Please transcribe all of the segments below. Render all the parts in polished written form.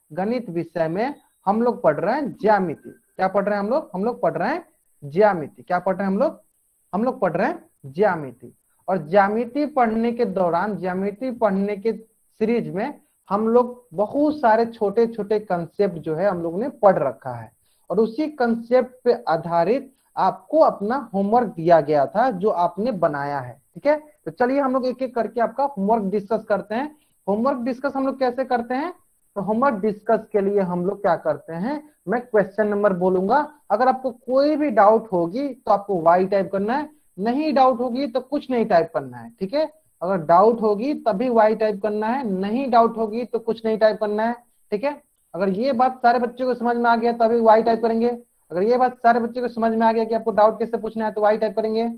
गणित विषय में हम लोग पढ़ रहे हैं ज्यामिति। क्या पढ़ रहे हैं हम लोग पढ़ रहे हैं ज्यामिति। क्या पढ़ रहे हैं हम लोग पढ़ रहे हैं ज्यामिति। और ज्यामिति पढ़ने के दौरान, ज्यामिति पढ़ने के सीरीज में हम लोग बहुत सारे छोटे छोटे कंसेप्ट जो है हम लोग ने पढ़ रखा है, और उसी कंसेप्ट पे आधारित आपको अपना होमवर्क दिया गया था जो आपने बनाया है। ठीक है, तो चलिए हम लोग एक एक करके आपका होमवर्क डिस्कस करते हैं। होमवर्क डिस्कस हम लोग कैसे करते हैं? तो होमवर्क डिस्कस के लिए हम लोग क्या करते हैं, मैं क्वेश्चन नंबर बोलूंगा, अगर आपको कोई भी डाउट होगी तो आपको वाई टाइप करना है, नहीं डाउट होगी तो कुछ नहीं टाइप करना है। ठीक है, अगर डाउट होगी तभी वाई टाइप करना है, नहीं डाउट होगी तो कुछ नहीं टाइप करना है। ठीक है, अगर ये बात सारे बच्चों को समझ में आ गया तभी वाई टाइप करेंगे। अगर ये बात सारे बच्चों को समझ में आ गया कि आपको डाउट कैसे पूछना है तो वाई टाइप करेंगे।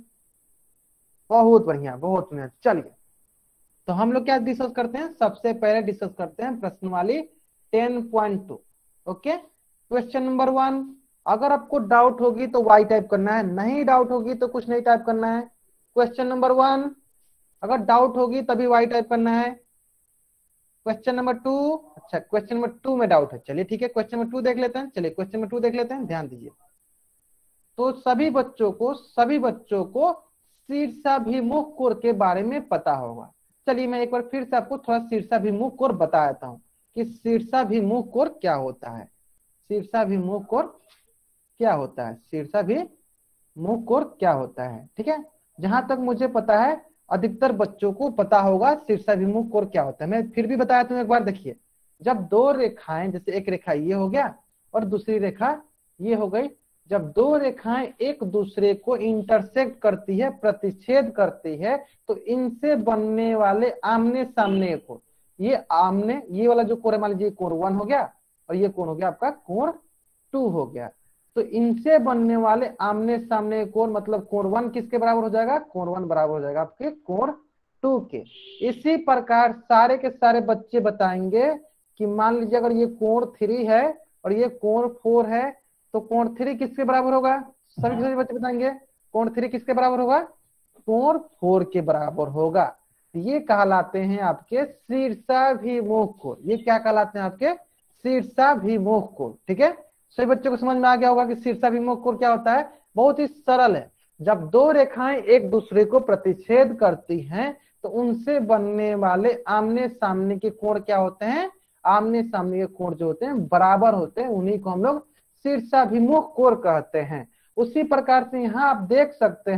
बहुत बढ़िया, बहुत बढ़िया। चलिए, तो हम लोग क्या डिस्कस करते हैं? सबसे पहले डिस्कस करते हैं प्रश्न वाली 10.2। ओके, क्वेश्चन नंबर 1, अगर आपको डाउट होगी तो वाई टाइप करना है, नहीं डाउट होगी तो कुछ नहीं टाइप करना है। क्वेश्चन नंबर 1, अगर डाउट होगी तभी वाई टाइप करना है। क्वेश्चन नंबर 2, अच्छा क्वेश्चन नंबर 2 में डाउट है, चलिए ठीक है, क्वेश्चन नंबर 2 देख लेते हैं। चलिए क्वेश्चन नंबर 2 देख लेते हैं, ध्यान दीजिए। तो सभी बच्चों को शीर्षाभिमुख कोण के बारे में पता होगा। चलिए मैं एक बार फिर से आपको थोड़ा शीर्षाभिमुख कोण बता देता हूँ कि शीर्षाभिमुख कोण क्या होता है। शीर्षाभिमुख कोण क्या होता है? शीर्षाभिमुख कोण क्या होता है? ठीक है, जहां तक मुझे पता है अधिकतर बच्चों को पता होगा शीर्षाभिमुख कोण क्या होता है। मैं फिर भी बताया तुम्हें एक बार, देखिए, जब दो रेखाएं, जैसे एक रेखा ये हो गया और दूसरी रेखा ये हो गई, जब दो रेखाएं एक दूसरे को इंटरसेक्ट करती है, प्रतिच्छेद करती है, तो इनसे बनने वाले आमने सामने कोण, ये वाला जो कोण है, मान लीजिए कोण 1 हो गया और ये कोण हो गया आपका कोण 2 हो गया। तो इनसे बनने वाले आमने सामने कोण मतलब कोण 1 किसके बराबर हो जाएगा? कोण 1 बराबर हो जाएगा आपके कोण 2 के। इसी प्रकार सारे के सारे बच्चे बताएंगे कि मान लीजिए अगर ये कोण 3 है और ये कोण 4 है, तो कोण 3 किसके बराबर होगा? सभी बच्चे बताएंगे कोण 3 किसके बराबर होगा? कोण 4 के बराबर होगा। ये कहलाते हैं आपके शीर्षाभिमुख कोण। ये क्या कहलाते हैं? आपके शीर्षाभिमुख कोण। ठीक है, सभी बच्चों को समझ में आ गया होगा कि शीर्षाभिमुख कोण क्या होता है। बहुत ही सरल है, जब दो रेखाएं एक दूसरे को प्रतिच्छेद करती हैं तो उनसे बनने वाले आमने सामने के कोण क्या होते हैं? आमने सामने के कोण जो होते हैं बराबर होते हैं, उन्हीं को हम लोग शीर्षाभिमुख कोण कहते हैं। उसी प्रकार से यहाँ आप देख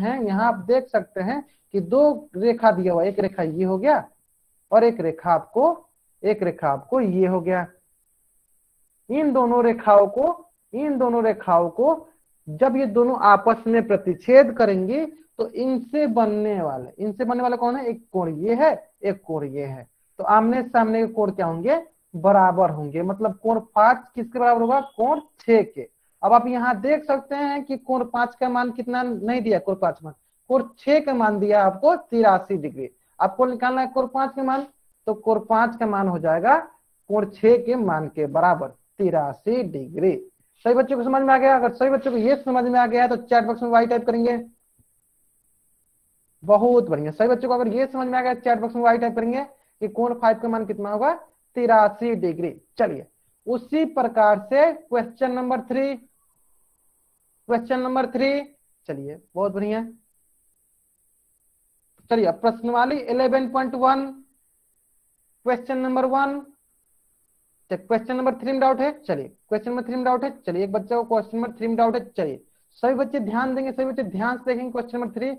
सकते हैं कि दो रेखा दिया हुआ, एक रेखा ये हो गया और एक रेखा आपको ये हो गया। इन दोनों रेखाओं को जब ये दोनों आपस में प्रतिच्छेद करेंगे तो इनसे बनने वाले कौन है? एक कोण ये है, एक कोण ये है, तो आमने सामने के कोण क्या होंगे? बराबर होंगे। मतलब कोण 5 किसके बराबर होगा? कोण 6 के। अब आप यहाँ देख सकते हैं कि कोण 5 का मान कितना नहीं दिया, कोण 5 मान, कोण 6 का मान दिया आपको 83 डिग्री। आपको निकालना है कोण 5 के मान, तो कोण 5 का मान हो जाएगा कोण 6 के मान के बराबर 83 डिग्री। सभी बच्चों को समझ में आ गया? अगर सभी बच्चों को ये समझ में आ गया है तो चैट बॉक्स में वाई टाइप करेंगे। बहुत बढ़िया, सभी बच्चों को अगर ये समझ में आ गया चैट बॉक्स में वाई टाइप करेंगे कि कोण 5 का मान कितना होगा? 83 डिग्री। चलिए उसी प्रकार से क्वेश्चन नंबर 3, चलिए बहुत बढ़िया। चलिए प्रश्न वाली 11.1, क्वेश्चन नंबर 1। क्वेश्चन नंबर 3 में डाउट है, चलिए क्वेश्चन नंबर 3 में डाउट है, चलिए एक बच्चा को क्वेश्चन नंबर 3 में डाउट है। चलिए सभी बच्चे ध्यान देंगे, सभी बच्चे ध्यान से देखेंगे क्वेश्चन नंबर 3।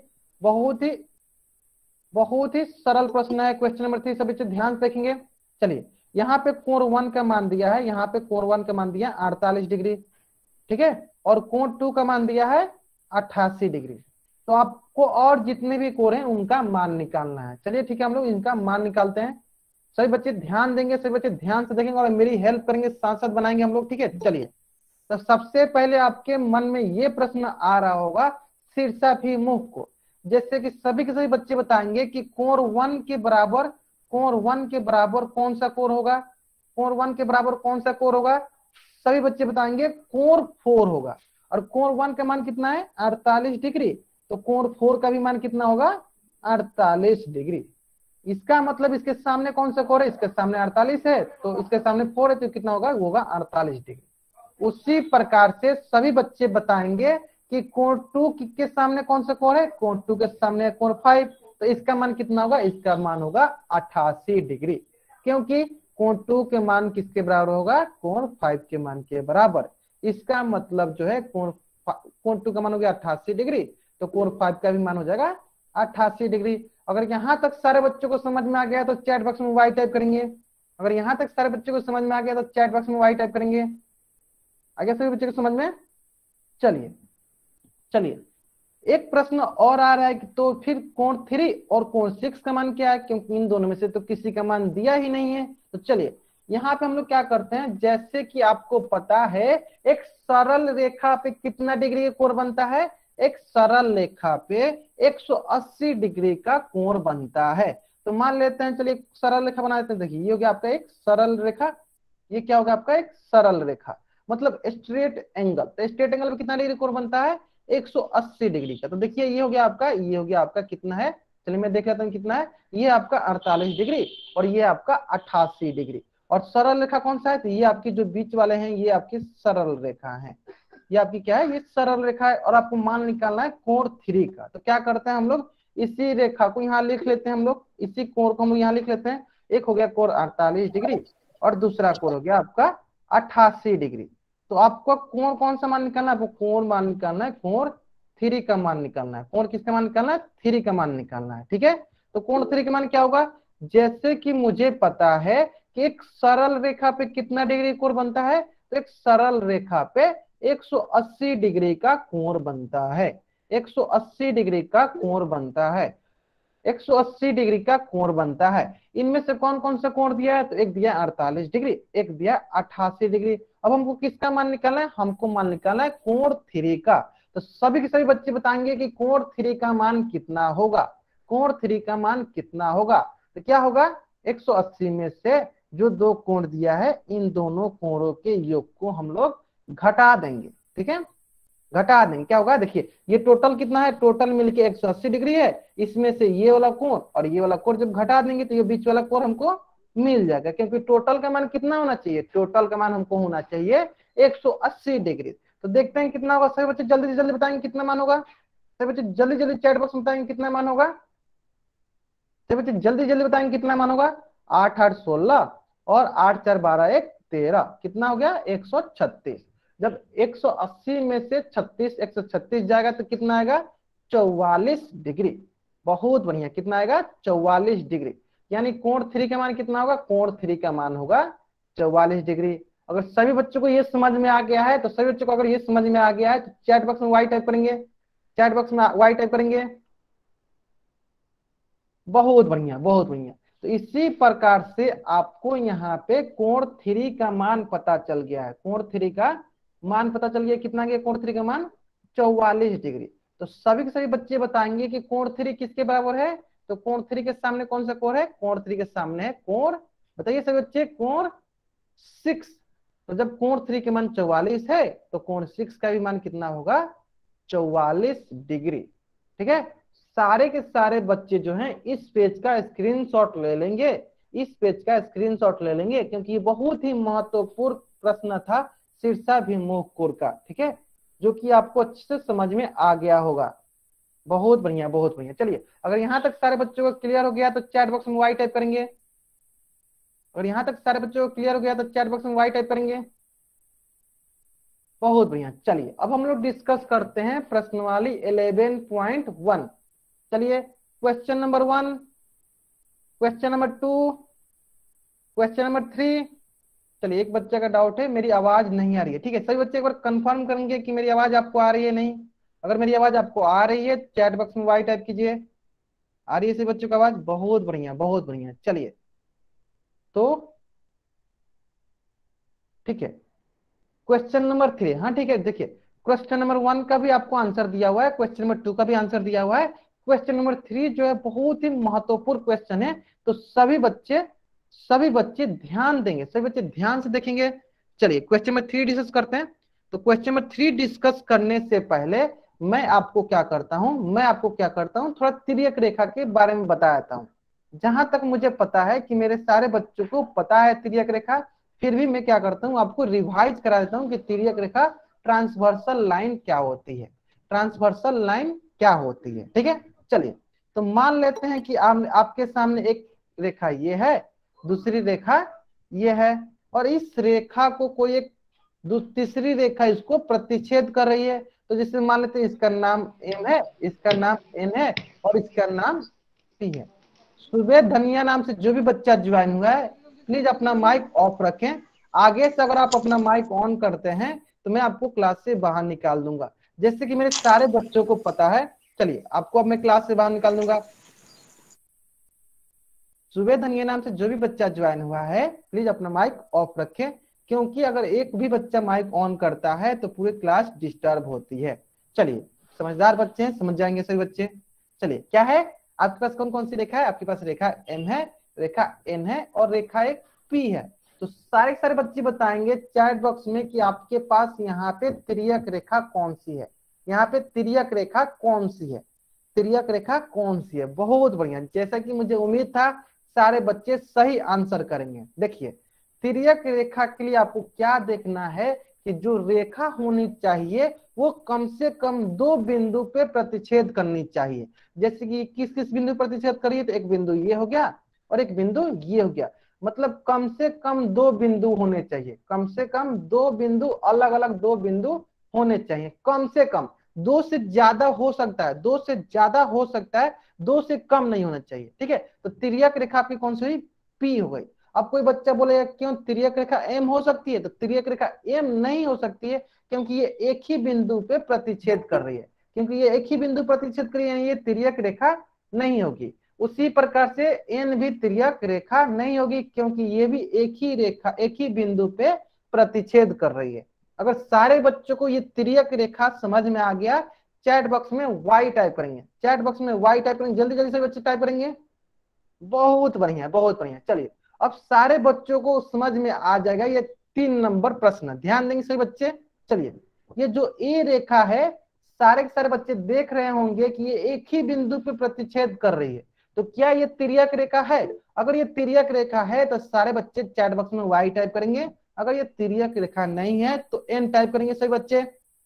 बहुत ही सरल प्रश्न है क्वेश्चन नंबर 3, सभी बच्चे ध्यान से देखेंगे। चलिए यहाँ पे कोण 1 का मान दिया है, यहाँ पे कोण 1 का मान दिया 48 डिग्री, ठीक है, और कोण 2 का मान दिया है 88 डिग्री। तो आपको और जितने भी कोण हैं उनका मान निकालना है। चलिए ठीक है, हम लोग इनका मान निकालते हैं। सभी बच्चे ध्यान देंगे, सभी बच्चे ध्यान से देखेंगे और मेरी हेल्प करेंगे, साथ साथ बनाएंगे हम लोग, ठीक है। चलिए तो सबसे पहले आपके मन में ये प्रश्न आ रहा होगा शीर्षाभिमुख कोण। जैसे कि सभी के सभी बच्चे बताएंगे कि कोण 1 के बराबर कौन सा कोण होगा? कोण 1 के बराबर कौन सा कोण होगा? सभी बच्चे बताएंगे कोण 4 होगा। और कोण 1 का मान कितना है? 48 डिग्री। तो कोण 4 का भी मान कितना होगा? 48 डिग्री। इसका मतलब इसके सामने कौन सा कोण है, इसके सामने 48 है, तो इसके सामने 4 है, तो कितना होगा, वो होगा 48 डिग्री। उसी प्रकार से सभी बच्चे बताएंगे कि कोण 2 के सामने कौन सा कोण है, कोण 2 के सामने है कोण 5, तो इसका मान कितना होगा, इसका मान होगा 88 डिग्री, क्योंकि कोण 2 के मान किसके बराबर होगा, कोण 5 के मान के बराबर। इसका मतलब जो है कोण 2 का मान हो गया 88 डिग्री, तो कोण 5 का भी मान हो जाएगा 88 डिग्री। अगर यहाँ तक सारे बच्चों को समझ में आ गया तो चैट बॉक्स में वाई टाइप करेंगे। अगर यहाँ तक सारे बच्चों को समझ में आ गया तो चैट बॉक्स में वाई टाइप करेंगे। आ गया सभी बच्चों को समझ में? चलिए चलिए, एक प्रश्न और आ रहा है कि तो फिर कोण 3 और कोण 6 का मान क्या है, क्योंकि इन दोनों में से तो किसी का मान दिया ही नहीं है। तो चलिए यहाँ पे हम लोग क्या करते हैं, जैसे कि आपको पता है एक सरल रेखा पे कितना डिग्री का कोण बनता है, एक सरल रेखा पे 180 डिग्री का कोण बनता है। तो मान लेते हैं, चलिए सरल रेखा बना देते हैं। देखिए ये हो गया आपका एक सरल रेखा, ये क्या होगा आपका एक सरल रेखा, मतलब स्ट्रेट एंगल। तो स्ट्रेट एंगल पे कितना डिग्री कोण बनता है, 180 डिग्री का। तो देखिए ये हो गया आपका, ये हो गया आपका कितना है, चलिए मैं देख लेता हूँ कितना है, ये आपका 48 डिग्री और ये आपका 88 डिग्री। और सरल रेखा कौन सा है, तो ये आपकी जो बीच वाले हैं ये आपकी सरल रेखा है, ये आपकी क्या है, ये सरल रेखा है। और आपको मान निकालना है कोण 3 का। तो क्या करते हैं हम लोग, इसी रेखा को यहाँ लिख लेते हैं, हम लोग इसी कोण को हम लोग यहाँ लिख लेते हैं। एक हो गया कोण 48 डिग्री और दूसरा कोण हो गया आपका 88 डिग्री। तो आपको कोण कौन सा मान निकालना है, आपको कोण मान निकालना है, कोण 3 का मान निकालना है। कोण किसका मान निकालना है, 3 का मान निकालना है, ठीक है। तो कोण 3 का मान क्या होगा, जैसे कि मुझे पता है कि एक सरल रेखा पे कितना डिग्री कोण बनता है, तो एक सरल रेखा पे 180 डिग्री का कोण बनता है, 180 डिग्री का कोण बनता है, 180 डिग्री का कोण बनता है। इनमें से कौन कौन सा कोण दिया है, तो एक दिया 48 डिग्री, एक दिया 88 डिग्री। अब हमको किसका मान निकालना है, हमको मान निकालना है कोण 3 का। तो सभी के सभी बच्चे बताएंगे कि कोण 3 का मान कितना होगा, कोण 3 का मान कितना होगा। तो क्या होगा, 180 में से जो दो कोण दिया है इन दोनों कोणों के योग को हम लोग घटा देंगे, ठीक है, घटा देंगे। क्या होगा, देखिए ये टोटल कितना है, टोटल मिलके 180 डिग्री है, इसमें से ये वाला कोण और ये वाला कोण जब घटा देंगे तो ये बीच वाला कोण हमको मिल जाएगा, क्योंकि टोटल का मान कितना होना चाहिए, टोटल का मान हमको होना चाहिए 180 डिग्री। तो देखते हैं कितना होगा। सभी बच्चे जल्दी से जल्दी बताएंगे कितना मान होगा, सभी बच्चे जल्दी जल्दी चैट बॉक्स में बताएंगे कितना मान होगा, सभी बच्चे जल्दी जल्दी बताएंगे कितना मान होगा। 8 8 16 और 8 4 12 1 13, कितना हो गया 136। जब 180 में से 36 136 जाएगा तो कितना आएगा 44 डिग्री। बहुत बढ़िया, कितना आएगा 44 डिग्री। यानी कोण 3 का मान कितना होगा, कोण 3 का मान होगा 44 डिग्री। अगर सभी बच्चों को ये समझ में आ गया है, तो सभी बच्चों को अगर ये समझ में आ गया है तो चैट बॉक्स में वाई टाइप करेंगे, चैट बॉक्स में वाई टाइप करेंगे। बहुत बढ़िया बहुत बढ़िया। तो इसी प्रकार से आपको यहाँ पे कोण 3 का मान पता चल गया है, कोण 3 का मान पता चल गया, कितना गया कोण 3 का मान 44 डिग्री। तो सभी के सभी बच्चे बताएंगे कि कोण 3 किसके बराबर है, तो कोण 3 के सामने कौन सा कोण है, कोण 3 के सामने है कोण, बताइए सभी बच्चे, कोण 6। तो जब कोण 3 के मान 44 है तो कोण 6 का भी मान कितना होगा 44 डिग्री, ठीक है। सारे के सारे बच्चे जो हैं इस पेज का स्क्रीनशॉट ले लेंगे, इस पेज का स्क्रीनशॉट ले लेंगे, क्योंकि ये बहुत ही महत्वपूर्ण प्रश्न था शीर्षाभिमुख कोण का, ठीक है, जो कि आपको अच्छे से समझ में आ गया होगा। बहुत बढ़िया बहुत बढ़िया। चलिए अगर यहाँ तक सारे बच्चों को क्लियर हो गया तो चैट बॉक्स में वाई टाइप करेंगे। अगर यहाँ तक सारे बच्चों को क्लियर हो गया तो चैट बॉक्स में वाई टाइप करेंगे। बहुत बढ़िया। चलिए अब हम लोग डिस्कस करते हैं प्रश्नवाली 11.1। चलिए question number 1, question number 2, question number 3। चलिए एक बच्चे का डाउट है मेरी आवाज नहीं आ रही है, ठीक है, सभी बच्चे एक बार कंफर्म करेंगे कि मेरी आवाज आपको आ रही है नहीं। अगर मेरी आवाज आपको आ रही है चैट बॉक्स में वाई टाइप कीजिए। आ रही है सभी बच्चों की आवाज, बहुत बढ़िया बहुत बढ़िया। चलिए तो ठीक है, क्वेश्चन नंबर 3, हाँ ठीक है, देखिए क्वेश्चन नंबर 1 का भी आपको आंसर दिया हुआ है, क्वेश्चन नंबर 2 का भी आंसर दिया हुआ है, क्वेश्चन नंबर 3 जो है बहुत ही महत्वपूर्ण क्वेश्चन है। तो सभी बच्चे ध्यान देंगे, सभी बच्चे ध्यान से देखेंगे। चलिए क्वेश्चन नंबर 3 डिस्कस करते हैं। तो क्वेश्चन नंबर 3 डिस्कस करने से पहले मैं आपको क्या करता हूं, थोड़ा तिर्यक रेखा के बारे में बताता हूं। जहां तक मुझे पता है कि मेरे सारे बच्चों को पता है तिर्यक रेखा, फिर भी मैं क्या करता हूँ आपको रिवाइज करा देता हूँ कि तिर्यक रेखा ट्रांसवर्सल लाइन क्या होती है, ट्रांसवर्सल लाइन क्या होती है। ठीक है, चलिए तो मान लेते हैं कि आपके सामने एक रेखा ये है, दूसरी रेखा ये है, और इस रेखा को कोई एक तीसरी रेखा इसको प्रतिच्छेद कर रही है। तो जिसमें मान लेते हैं इसका नाम एम है, इसका नाम एन है, और इसका नाम पी है। सुबेद धनिया नाम से जो भी बच्चा ज्वाइन हुआ है प्लीज अपना माइक ऑफ रखें। आगे से अगर आप अपना माइक ऑन करते हैं तो मैं आपको क्लास से बाहर निकाल दूंगा, जैसे कि मेरे सारे बच्चों को पता है। चलिए आपको अब मैं क्लास से बाहर निकाल दूंगा। सुबेद धनिया नाम से जो भी बच्चा ज्वाइन हुआ है प्लीज अपना माइक ऑफ रखें, क्योंकि अगर एक भी बच्चा माइक ऑन करता है तो पूरी क्लास डिस्टर्ब होती है। चलिए समझदार बच्चे हैं, समझ जाएंगे सभी बच्चे। चलिए क्या है आपके पास, कौन कौन सी रेखा है आपके पास, रेखा एम है, रेखा एन है, और रेखा एक पी है। तो सारे सारे बच्चे बताएंगे चैट बॉक्स में कि आपके पास यहाँ पे तिर्यक रेखा कौन सी है, यहाँ पे तिर्यक रेखा कौन सी है, तिर्यक रेखा कौन सी है। बहुत बढ़िया, जैसा कि मुझे उम्मीद था सारे बच्चे सही आंसर करेंगे। देखिए तिर्यक रेखा के लिए आपको क्या देखना है कि जो रेखा होनी चाहिए वो कम से कम दो बिंदु पे प्रतिच्छेद करनी चाहिए। जैसे कि किस किस बिंदु प्रतिच्छेद करिए, तो एक बिंदु ये हो गया और एक बिंदु ये हो गया, मतलब कम से कम दो बिंदु होने चाहिए, कम से कम दो बिंदु, अलग अलग दो बिंदु होने चाहिए कम से कम। दो से ज्यादा हो सकता है, दो से ज्यादा हो सकता है, दो से कम नहीं होना चाहिए। ठीक है, तो तिर्यक रेखा आपकी कौन सी हुई, पी हो गई। अब कोई बच्चा बोलेगा क्यों तिर्यक रेखा एम हो सकती है, तो तिर्यक रेखा एम नहीं हो सकती है क्योंकि ये एक ही बिंदु पे प्रतिच्छेद कर रही है, क्योंकि ये एक ही बिंदु प्रतिच्छेद कर रही है, ये तिर्यक रेखा नहीं होगी। उसी प्रकार से एन भी तिर्यक रेखा नहीं होगी क्योंकि ये भी एक ही रेखा, एक ही बिंदु पे प्रतिच्छेद कर रही है। अगर सारे बच्चों को ये तिर्यक रेखा समझ में आ गया, चैट बॉक्स में वाई टाइप करेंगे, चैट बॉक्स में वाई टाइप करेंगे, जल्दी जल्दी से बच्चे टाइप करेंगे। बहुत बढ़िया, बहुत बढ़िया। चलिए अब सारे बच्चों को समझ में आ जाएगा ये 3 नंबर प्रश्न, ध्यान देंगे सभी बच्चे। चलिए ये जो ए रेखा है, सारे के सारे बच्चे देख रहे होंगे कि ये एक ही बिंदु पे प्रतिच्छेद कर रही है, तो क्या ये तिर्यक रेखा है? अगर ये तिर्यक रेखा है तो सारे बच्चे चैट बॉक्स में वाई टाइप करेंगे, अगर ये तिर्यक रेखा नहीं है तो एन टाइप करेंगे सभी बच्चे।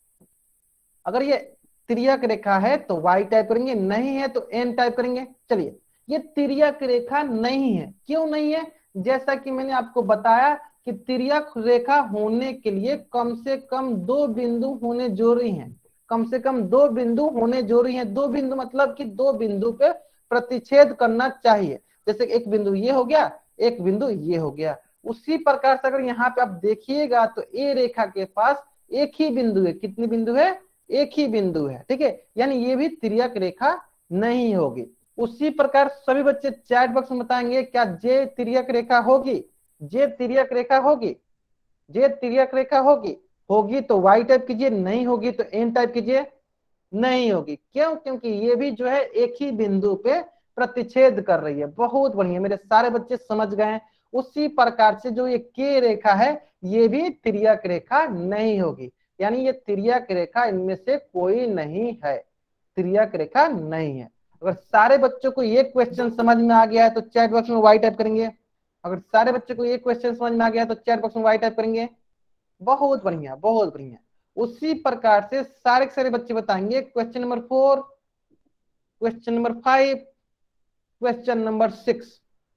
अगर ये तिर्यक रेखा है तो वाई टाइप करेंगे, नहीं है तो एन टाइप करेंगे। चलिए ये तिर्यक रेखा नहीं है, क्यों नहीं है? जैसा कि मैंने आपको बताया कि तिर्यक रेखा होने के लिए कम से कम दो बिंदु होने जरूरी हैं, कम से कम दो बिंदु होने जरूरी हैं। दो बिंदु मतलब कि दो बिंदु पे प्रतिच्छेद करना चाहिए। जैसे एक बिंदु ये हो गया, एक बिंदु ये हो गया। उसी प्रकार से अगर यहाँ पे आप देखिएगा तो ए रेखा के पास एक ही बिंदु है, कितनी बिंदु है? एक ही बिंदु है। ठीक है, यानी ये भी तिर्यक रेखा नहीं होगी। उसी प्रकार सभी बच्चे चैट बॉक्स में बताएंगे क्या जे तिर्यक रेखा होगी, जे तिर्यक रेखा होगी, जे तिर्यक रेखा होगी। होगी तो वाई टाइप कीजिए, नहीं होगी तो एन टाइप कीजिए। नहीं होगी, क्यों? क्योंकि ये भी जो है एक ही बिंदु पे प्रतिच्छेद कर रही है। बहुत बढ़िया, मेरे सारे बच्चे समझ गए हैं। उसी प्रकार से जो ये के रेखा है ये भी तिर्यक रेखा नहीं होगी, यानी ये तिर्यक रेखा इनमें से कोई नहीं है, तिर्यक रेखा नहीं है। अगर सारे बच्चों को ये क्वेश्चन समझ में आ गया है तो चैट बॉक्स में वाई टाइप करेंगे। अगर सारे बच्चों को ये क्वेश्चन समझ में आ गया है तो चैट बॉक्स में वाई टाइप करेंगे। बहुत बढ़िया, बहुत बढ़िया। उसी प्रकार से सारे के सारे बच्चे बताएंगे question number 4, question number 5, question number 6।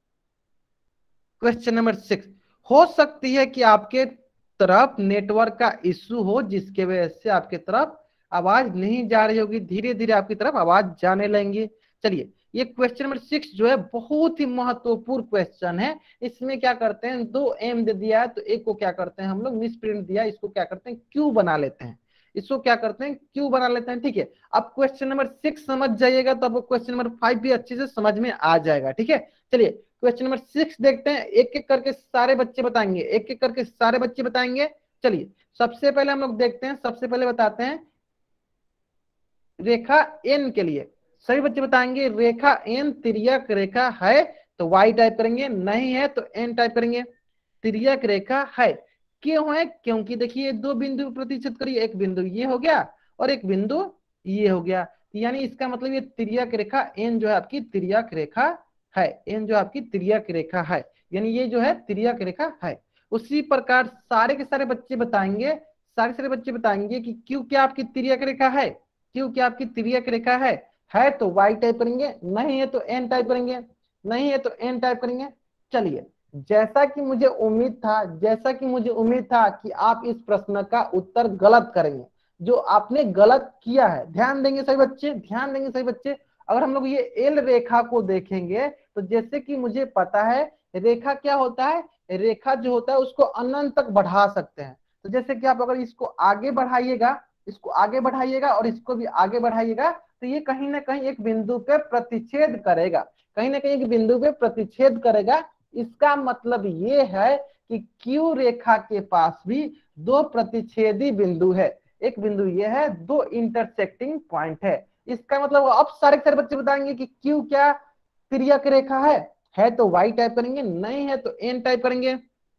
Question number 6, हो सकती है कि आपके तरफ नेटवर्क का इश्यू हो जिसके वजह से आपके तरफ आवाज नहीं जा रही होगी, धीरे धीरे आपकी तरफ आवाज जाने लगेंगी। चलिए ये क्वेश्चन नंबर 6 जो है बहुत ही महत्वपूर्ण क्वेश्चन है। इसमें क्या करते हैं, दो एम दे दिया है तो एक को क्या करते हैं हम लोग मिस प्रिंट दिया, इसको क्या करते हैं क्यू बना लेते हैं, इसको क्या करते हैं क्यू बना लेते हैं। ठीक है, अब क्वेश्चन नंबर 6 समझ जाइएगा तो आपको क्वेश्चन नंबर 5 भी अच्छे से समझ में आ जाएगा। ठीक है, चलिए क्वेश्चन नंबर 6 देखते हैं, एक एक करके सारे बच्चे बताएंगे, एक एक करके सारे बच्चे बताएंगे। चलिए सबसे पहले हम लोग देखते हैं, सबसे पहले बताते हैं रेखा एन के लिए। सभी बच्चे बताएंगे रेखा एन तिर्यक रेखा है तो वाई टाइप करेंगे, नहीं है तो एन टाइप करेंगे। तिर्यक रेखा है, क्यों है? क्योंकि देखिए दो बिंदु प्रतिच्छेद करिए, एक बिंदु ये हो गया और एक बिंदु ये हो गया, यानी इसका मतलब ये तिर्यक रेखा एन जो है आपकी तिर्यक रेखा है, एन जो आपकी तिर्यक रेखा है, यानी ये जो है तिर्यक रेखा है। उसी प्रकार सारे के सारे बच्चे बताएंगे, सारे सारे बच्चे बताएंगे कि क्यू क्या आपकी तिर्यक रेखा है, क्यू क्या आपकी तिर्यक रेखा है तो वाई टाइप करेंगे, नहीं है तो एन टाइप करेंगे, नहीं है तो एन टाइप करेंगे। चलिए, जैसा कि मुझे उम्मीद था, जैसा कि मुझे उम्मीद था कि आप इस प्रश्न का उत्तर गलत करेंगे, जो आपने गलत किया है, ध्यान देंगे सभी बच्चे, ध्यान देंगे सभी बच्चे। अगर हम लोग ये एल रेखा को देखेंगे तो जैसे कि मुझे पता है रेखा क्या होता है, रेखा जो होता है उसको अनंत तक बढ़ा सकते हैं। तो जैसे कि आप अगर इसको आगे बढ़ाइएगा, इसको आगे बढ़ाइएगा और इसको भी आगे बढ़ाइएगा, तो ये कहीं ना कहीं एक बिंदु पे प्रतिच्छेद करेगा, कहीं ना कहीं एक बिंदु पे प्रतिच्छेद करेगा। इसका मतलब ये है कि क्यू रेखा के पास भी दो प्रतिच्छेदी बिंदु है, एक बिंदु ये है, दो इंटरसेक्टिंग पॉइंट है। इसका मतलब अब सारे सारे बच्चे बताएंगे कि क्यू क्या तिर्यक रेखा है तो वाई टाइप करेंगे, नहीं है तो एन टाइप करेंगे,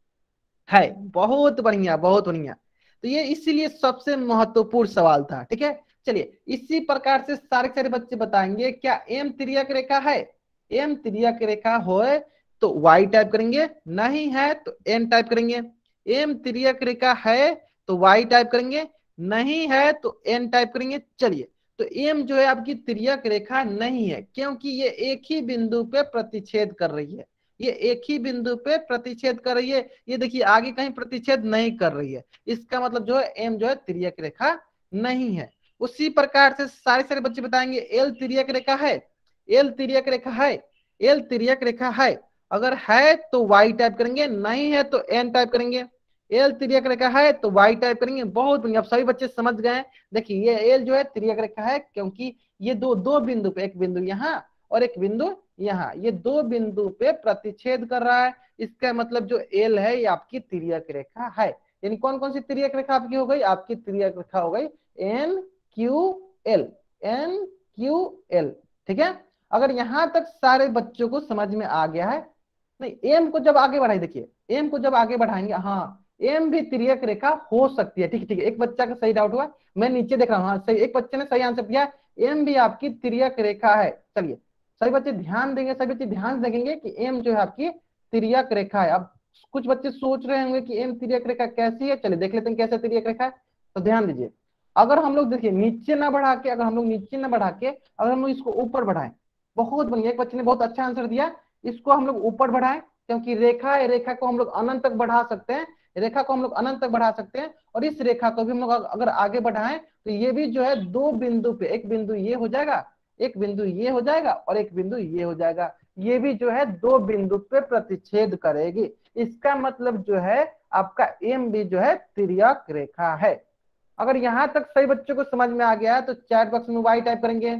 है। बहुत बढ़िया, बहुत बढ़िया। तो ये इसीलिए सबसे महत्वपूर्ण सवाल था, ठीक है। चलिए, इसी प्रकार से सारे सारे बच्चे बताएंगे क्या एम तिर्यक रेखा है, एम तिर्यक रेखा हो तो वाई टाइप करेंगे, नहीं है तो एन टाइप करेंगे। एम तिर्यक रेखा है तो वाई टाइप करेंगे, नहीं है तो एन टाइप करेंगे। चलिए, तो एम जो है आपकी तिर्यक रेखा नहीं है, क्योंकि ये एक ही बिंदु पे प्रतिच्छेद कर रही है, ये एक ही बिंदु पे प्रतिच्छेद कर रही है। ये देखिए आगे कहीं प्रतिच्छेद नहीं कर रही है, इसका मतलब जो है एम जो है तिर्यक रेखा नहीं है। उसी प्रकार से सारे सारे बच्चे बताएंगे एल तिर्यक रेखा है, एल तिर्यक रेखा है, एल तिर्यक रेखा है। अगर है तो वाई टाइप करेंगे, नहीं है तो एन टाइप करेंगे। एल तिर्यक रेखा है तो वाई टाइप करेंगे। बहुत बढ़िया, अब सभी बच्चे समझ गए। देखिए ये एल जो है तिर्यक रेखा है, क्योंकि ये दो दो बिंदु पे, एक बिंदु यहाँ और एक बिंदु यहाँ, ये दो बिंदु पे प्रतिच्छेद कर रहा है। इसका मतलब जो एल है ये आपकी तिर्यक रेखा है। यानी कौन कौन सी तिर्यक रेखा आपकी हो गई, आपकी तिर्यक रेखा हो गई N Q L, N Q L, ठीक है। अगर यहां तक सारे बच्चों को समझ में आ गया है, नहीं एम को जब आगे बढ़ाई, देखिए एम को जब आगे बढ़ाएंगे, हाँ एम भी तिर्यक रेखा हो सकती है, ठीक है ठीक है। एक बच्चा का सही डाउट हुआ, मैं नीचे देख रहा हूँ, हाँ सही, एक बच्चे ने सही आंसर दिया, एम भी आपकी तिर्यक रेखा है। चलिए, सभी बच्चे ध्यान देंगे, सभी बच्चे ध्यान देंगे कि एम जो है आपकी तिर्यक रेखा है। अब कुछ बच्चे सोच रहे होंगे कि एम तिर्यक रेखा कैसी है, चलिए देख लेते हैं कैसे तिर्यक रेखा है। तो ध्यान दीजिए, अगर हम लोग देखिए नीचे ना बढ़ा के, अगर हम लोग नीचे ना बढ़ा के, अगर हम लोग इसको ऊपर बढ़ाएं, बहुत बढ़िया, एक बच्चे ने बहुत अच्छा आंसर दिया, इसको हम लोग ऊपर बढ़ाएं, क्योंकि रेखा है, रेखा को हम लोग अनंत तक बढ़ा सकते हैं, रेखा को हम लोग अनंत तक बढ़ा सकते हैं। और इस रेखा को भी हम लोग अगर आगे बढ़ाएं तो ये भी जो है दो बिंदु पे, एक बिंदु ये हो जाएगा, एक बिंदु ये हो जाएगा और एक बिंदु ये हो जाएगा, ये भी जो है दो बिंदु पे प्रतिच्छेद करेगी। इसका मतलब जो है आपका एम भी जो है तिर्यक रेखा है। अगर यहां तक सही बच्चों को समझ में आ गया है तो चैट बॉक्स में वाई टाइप करेंगे।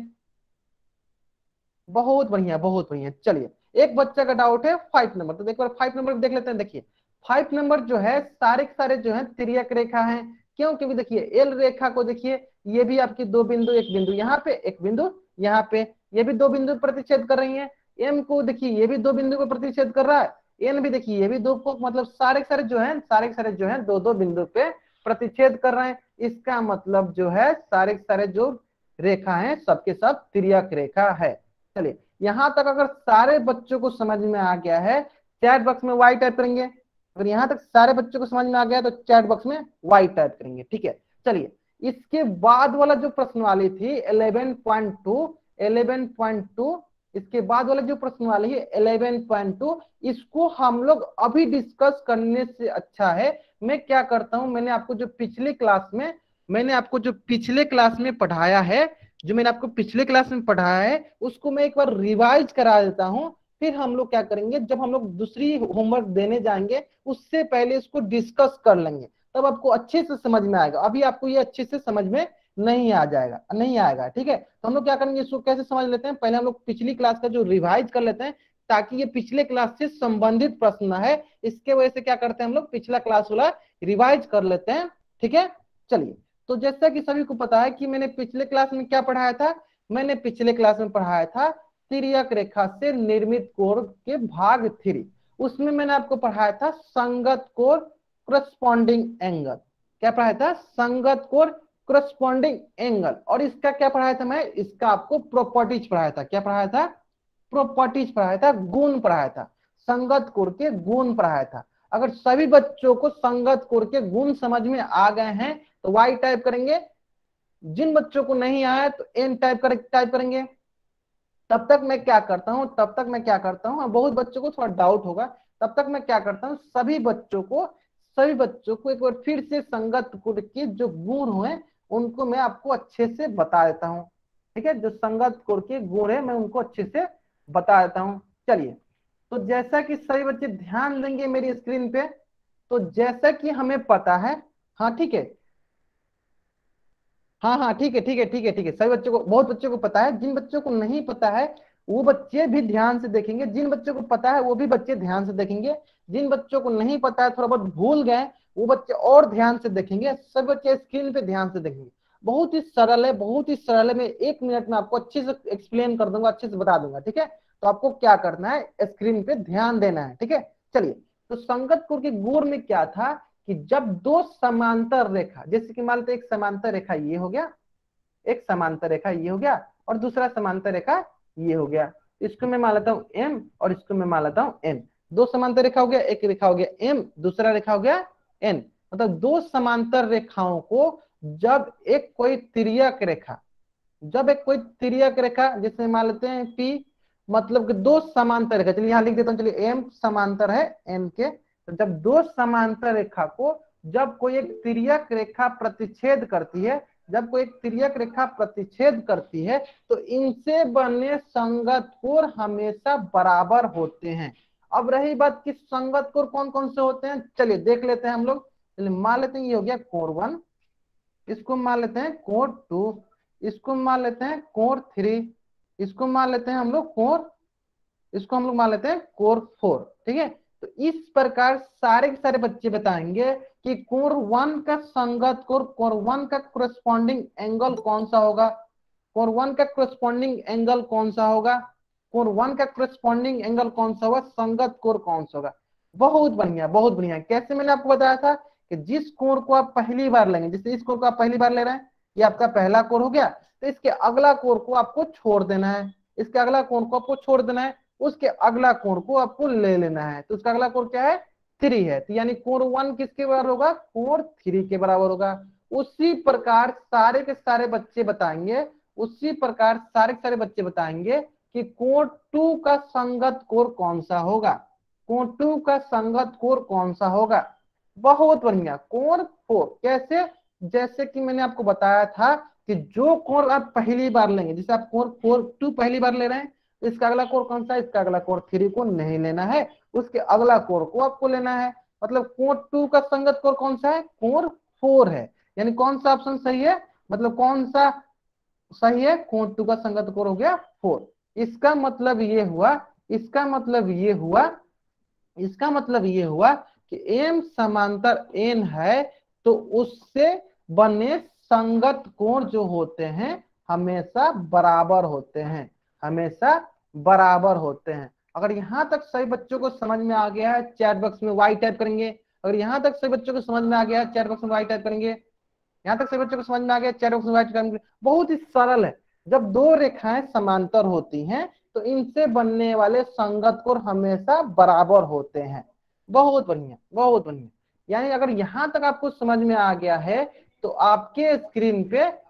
बहुत बढ़िया, बहुत बढ़िया। चलिए, एक बच्चा का डाउट है 5 नंबर, तो देखो 5 नंबर देख लेते हैं। देखिए 5 नंबर जो है सारे के सारे जो है तिर्यक रेखा है। क्यों, क्योंकि देखिए एल रेखा को देखिए, ये भी आपकी दो बिंदु, एक बिंदु यहाँ पे, एक बिंदु यहाँ पे, ये भी दो बिंदु प्रतिच्छेद कर रही है। एम को देखिए ये भी दो बिंदु को प्रतिच्छेद कर रहा है, एन भी देखिए ये भी दो को, मतलब सारे के सारे जो है, सारे के सारे जो है दो दो बिंदु पे प्रतिच्छेद कर रहे हैं। इसका मतलब जो है सारे के सारे जो रेखा है सबके सब तिर्यक रेखा है। चलिए, यहां तक अगर सारे बच्चों को समझ में आ गया है, चैट बॉक्स में वाई टाइप करेंगे। अगर यहां तक सारे बच्चों को समझ में आ गया तो चैट बॉक्स में वाई टाइप करेंगे, ठीक है। चलिए, इसके बाद वाला जो प्रश्नवाली थी 11.2, 11.2, इसके बाद वाला जो प्रश्नवाली है 11.2, इसको हम लोग अभी डिस्कस करने से अच्छा है मैं क्या करता हूं, मैंने आपको जो पिछले क्लास में पढ़ाया है, जो मैंने आपको पिछले क्लास में पढ़ाया है उसको मैं एक बार रिवाइज करा देता हूं। फिर हम लोग क्या करेंगे, जब हम लोग दूसरी होमवर्क देने जाएंगे उससे पहले इसको डिस्कस कर लेंगे, तब आपको अच्छे से समझ में आएगा। अभी आपको ये अच्छे से समझ में नहीं आ जाएगा, नहीं आएगा, ठीक है। तो हम लोग क्या करेंगे, इसको कैसे समझ लेते हैं, पहले हम लोग पिछली क्लास का जो रिवाइज कर लेते हैं, ताकि ये पिछले क्लास से संबंधित प्रश्न है, इसके वजह से क्या करते हैं हम लोग पिछला क्लास वाला रिवाइज कर लेते हैं, ठीक है। चलिए, तो जैसा कि सभी को पता है कि मैंने पिछले क्लास में क्या पढ़ाया था, मैंने पिछले क्लास में पढ़ाया था तिर्यक रेखा से निर्मित कोण के भाग 3, उसमें मैंने आपको पढ़ाया था संगत कोण करस्पॉन्डिंग एंगल। क्या पढ़ाया था, संगत कोण करस्पॉन्डिंग एंगल। और इसका क्या पढ़ाया था, मैं इसका आपको प्रॉपर्टीज पढ़ाया था। क्या पढ़ाया था, प्रॉपर्टीज पढ़ाया था, गुण पढ़ाया था, संगत कोर के गुण पढ़ाया था। अगर सभी बच्चों को संगत कोर के गुण समझ में आ गए हैं तो वाई टाइप करेंगे, जिन बच्चों को नहीं आया तो एन टाइप करेंगे। तब तक मैं क्या करता हूं, बहुत बच्चों को थोड़ा डाउट होगा, तब तक मैं क्या करता हूं, सभी बच्चों को एक बार फिर से संगत कोर के जो गुण हुए उनको मैं आपको अच्छे से बता देता हूं। ठीक है, जो संगत कोर के गुण है मैं उनको अच्छे से बता देता हूं। चलिए, तो जैसा कि सभी बच्चे ध्यान देंगे मेरी स्क्रीन पे, तो जैसा कि हमें पता है, हाँ ठीक है, हाँ ठीक है, सभी बच्चों को, बहुत बच्चों को पता है। जिन बच्चों को नहीं पता है वो बच्चे भी ध्यान से देखेंगे, जिन बच्चों को पता है वो भी बच्चे ध्यान से देखेंगे, जिन बच्चों को नहीं पता है, थोड़ा बहुत भूल गए, वो बच्चे और ध्यान से देखेंगे। सब बच्चे स्क्रीन पे ध्यान से देखेंगे। बहुत ही सरल है, बहुत ही सरल है। मैं 1 मिनट में आपको अच्छे से एक्सप्लेन कर दूंगा, अच्छे से बता दूंगा। ठीक है, तो आपको क्या करना है, स्क्रीन पे ध्यान देना है। ठीक है, चलिए, तो संगत कोर के गुण में क्या था कि जब दो समांतर रेखा, जैसे कि मान लेते एक समांतर रेखा ये हो गया, एक समांतर रेखा ये हो गया, और दूसरा समांतर रेखा ये हो गया, इसको मैं मान लेता हूं एम और इसको मैं मान लेता हूं एन। दो समांतर रेखा हो गया, एक रेखा हो गया एम, दूसरा रेखा हो गया एन। मतलब दो समांतर रेखाओं को जब एक कोई तिर्यक रेखा, जैसे मान लेते हैं पी, मतलब कि दो समांतर रेखा, चलिए यहां लिख देता हूं, चलिए एम समांतर है एन के, तो जब दो समांतर रेखा को जब कोई एक तिर्यक रेखा प्रतिच्छेद करती है, तो इनसे बने संगत कोण हमेशा बराबर होते हैं। अब रही बात कि संगत कोण कौन कौन से होते हैं, चलिए देख लेते हैं हम लोग। चलिए मान लेते हैं ये हो गया कोण 1, इसको मान लेते हैं कोण 2, इसको मान लेते हैं कोण 3, इसको मान लेते हैं हम लोग कोण 4। ठीक है, तो इस प्रकार सारे के सारे बच्चे बताएंगे कि कोण 1 का संगत कोण, कोण 1 का कोरस्पॉन्डिंग एंगल कौन सा होगा, कोण 1 का कोरस्पॉन्डिंग एंगल कौन सा होगा, कोण 1 का कोरस्पॉन्डिंग एंगल कौन सा होगा, संगत कोण कौन सा होगा। बहुत बढ़िया, बहुत बढ़िया। कैसे मैंने आपको बताया था कि जिस कोण को आप पहली बार लेंगे, जैसे इस कोण को आप पहली बार ले रहे हैं, ये आपका पहला कोण हो गया, तो इसके अगला कोण को आपको छोड़ देना है, इसके अगला कोण को आपको छोड़ देना है, उसके अगला कोण को आपको ले लेना है। तो उसका अगला कोण क्या है, 3 है, तो यानी कोण 1 किसके बराबर होगा, कोण 3 के बराबर होगा। उसी प्रकार सारे के सारे बच्चे बताएंगे, कि कोण 2 का संगत कोण कौन सा होगा, कोण 2 का संगत कोण कौन सा होगा। बहुत बढ़िया, कोण 4 कैसे, जैसे कि मैंने आपको बताया था कि जो कोण आप पहली बार लेंगे, जैसे आप कोण 2 पहली बार ले रहे हैं, इसका अगला कोण कौन सा है, इसका अगला कोण 3 को नहीं लेना है, उसके अगला कोण को आपको लेना है। मतलब कोण 2 का संगत कोण कौन सा है, कोण 4 है। यानी कौन सा ऑप्शन सही है, मतलब कौन सा सही है, कोण 2 का संगत कोण हो गया 4। इसका मतलब ये हुआ कि एम समांतर एन है, तो उससे बने संगत कोण जो होते हैं हमेशा बराबर होते हैं। अगर यहां तक सभी बच्चों को समझ में आ गया है, चैट बॉक्स में वाई टाइप करेंगे। अगर यहां तक सभी बच्चों को समझ में आ गया है, चैट बॉक्स में वाई टाइप करेंगे। यहां तक सभी बच्चों को समझ में आ गया, चैट बॉक्स में वाई टाइप करेंगे। बहुत ही सरल है, जब दो रेखाएं समांतर होती हैं तो इनसे बनने वाले संगत कोण हमेशा बराबर होते हैं। बहुत बढ़िया, बहुत बढ़िया। यानी अगर यहां तक आपको समझ में आ गया है तो आपके स्क्रीन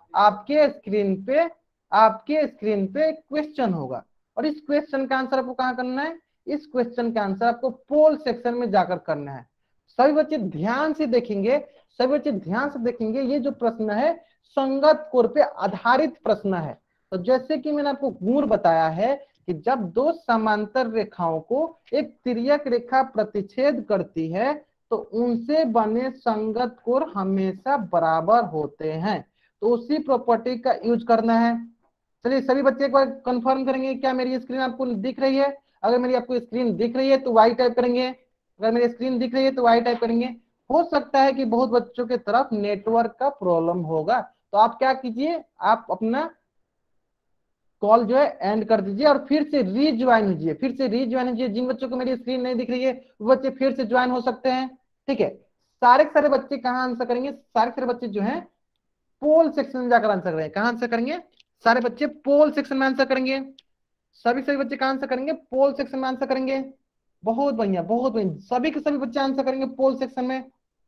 पे क्वेश्चन होगा, और इस क्वेश्चन का आंसर आपको कहां करना है, इस क्वेश्चन का आंसर आपको पोल सेक्शन में जाकर करना है। सभी बच्चे ध्यान से देखेंगे, ये जो प्रश्न है संगत कोण पे आधारित प्रश्न है। तो जैसे कि मैंने आपको गुण बताया है कि जब दो समांतर रेखाओं को एक तिर्यक रेखा प्रतिच्छेद करती है तो उनसे बने संगत कोण हमेशा बराबर होते हैं। तो उसी प्रॉपर्टी का यूज करना है। चलिए सभी बच्चे एक बार कंफर्म करेंगे, क्या मेरी स्क्रीन आपको दिख रही है। अगर मेरी आपको स्क्रीन दिख रही है तो वाई टाइप करेंगे, अगर मेरी स्क्रीन दिख रही है तो वाई टाइप करेंगे। हो सकता है कि बहुत बच्चों के तरफ नेटवर्क का प्रॉब्लम होगा, तो आप क्या कीजिए, आप अपना कॉल जो है एंड कर दीजिए और फिर से रीज्वाइन कीजिए। जिन बच्चों को मेरी स्क्रीन नहीं दिख रही है वो बच्चे फिर से ज्वाइन हो सकते हैं। ठीक है, सारे के सारे बच्चे कहाँ आंसर करेंगे, सारे सारे बच्चे जो है पोल सेक्शन में जाकर आंसर करेंगे। कहाँ आंसर करेंगे, सारे बच्चे पोल सेक्शन में आंसर करेंगे। सभी बच्चे का आंसर करेंगे पोल सेक्शन में आंसर करेंगे। बहुत बढ़िया बहुत बढ़िया, सभी के सभी बच्चे आंसर करेंगे पोल सेक्शन में,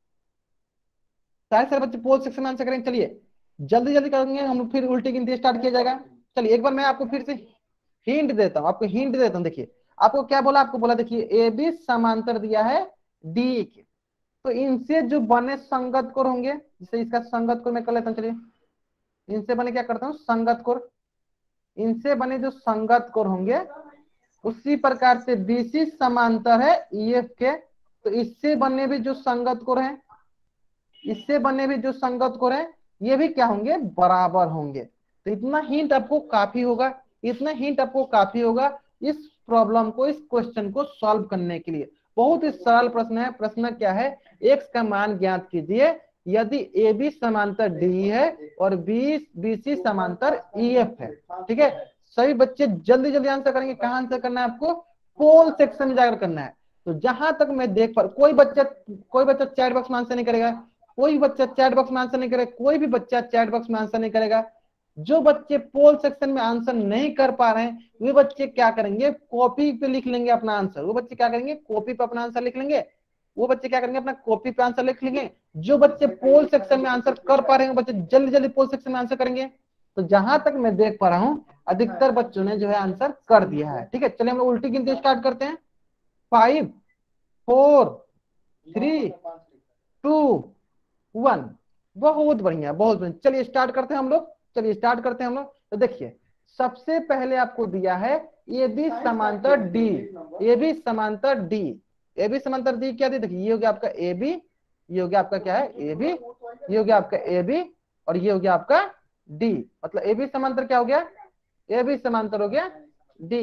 सारे सारे बच्चे पोल सेक्शन में आंसर करेंगे। चलिए जल्दी जल्दी करेंगे हम लोग, फिर उल्टी गिनती स्टार्ट किया जाएगा। चलिए एक बार मैं आपको फिर से हिंट देता हूँ, आपको हिंट देता हूँ। देखिए आपको क्या बोला, आपको बोला देखिए ए बी समांतर दिया है डी के, तो इनसे जो बने संगत कोण होंगे, जैसे इसका संगत कोण मैं कर लेता हूँ। चलिए इनसे बने क्या करता हूँ संगत कोण, इनसे बने जो संगत कोण होंगे उसी प्रकार से बीसी समांतर है ईएफ के, तो इससे बने भी जो संगत कोण है, इससे बने भी जो संगत कोण है ये भी क्या होंगे, बराबर होंगे। तो इतना हिंट आपको काफी होगा, इतना हिंट आपको काफी होगा इस प्रॉब्लम को, इस क्वेश्चन को सॉल्व करने के लिए। बहुत ही सरल प्रश्न है। प्रश्न क्या है, एक्स का मान ज्ञात कीजिए यदि ए बी समांतर डी है और बी सी समांतर ई एफ है। ठीक है, सभी बच्चे जल्दी जल्दी आंसर करेंगे। कहाँ आंसर करना है आपको, पोल सेक्शन में जाकर करना है। तो जहां तक मैं देख पा, कोई बच्चा चैट बॉक्स में आंसर नहीं करेगा, कोई बच्चा चैट बॉक्स में आंसर नहीं करेगा, कोई भी बच्चा चैट बॉक्स में आंसर नहीं करेगा। जो बच्चे पोल सेक्शन में आंसर नहीं कर पा रहे हैं वे बच्चे क्या करेंगे, कॉपी पे लिख लेंगे अपना आंसर। वो बच्चे क्या करेंगे, कॉपी पे अपना आंसर लिख लेंगे। वो बच्चे क्या करेंगे, अपना कॉपी पे आंसर लिख लेंगे। जो बच्चे पोल सेक्शन में आंसर कर पा रहे हैं बच्चे जल्दी जल्दी पोल सेक्शन में आंसर करेंगे। तो जहां तक मैं देख पा रहा हूँ अधिकतर बच्चों ने जो है आंसर कर दिया है। ठीक है, चलिए हम लोग उल्टी गिनती स्टार्ट करते हैं। 5 4 3 2 1। बहुत बढ़िया बहुत बढ़िया, चलिए स्टार्ट करते हैं हम लोग, चलिए स्टार्ट करते हैं हम लोग। तो देखिए सबसे पहले आपको दिया है ए बी समांतर डी, ए बी समांतर डी, ए बी समांतर डी क्या दी, देखिए ये हो गया आपका ए बी, ये हो गया आपका क्या है ए बी, ये हो गया आपका ए बी और ये हो गया आपका डी। मतलब ए बी समांतर क्या हो गया, ए बी समांतर हो गया डी,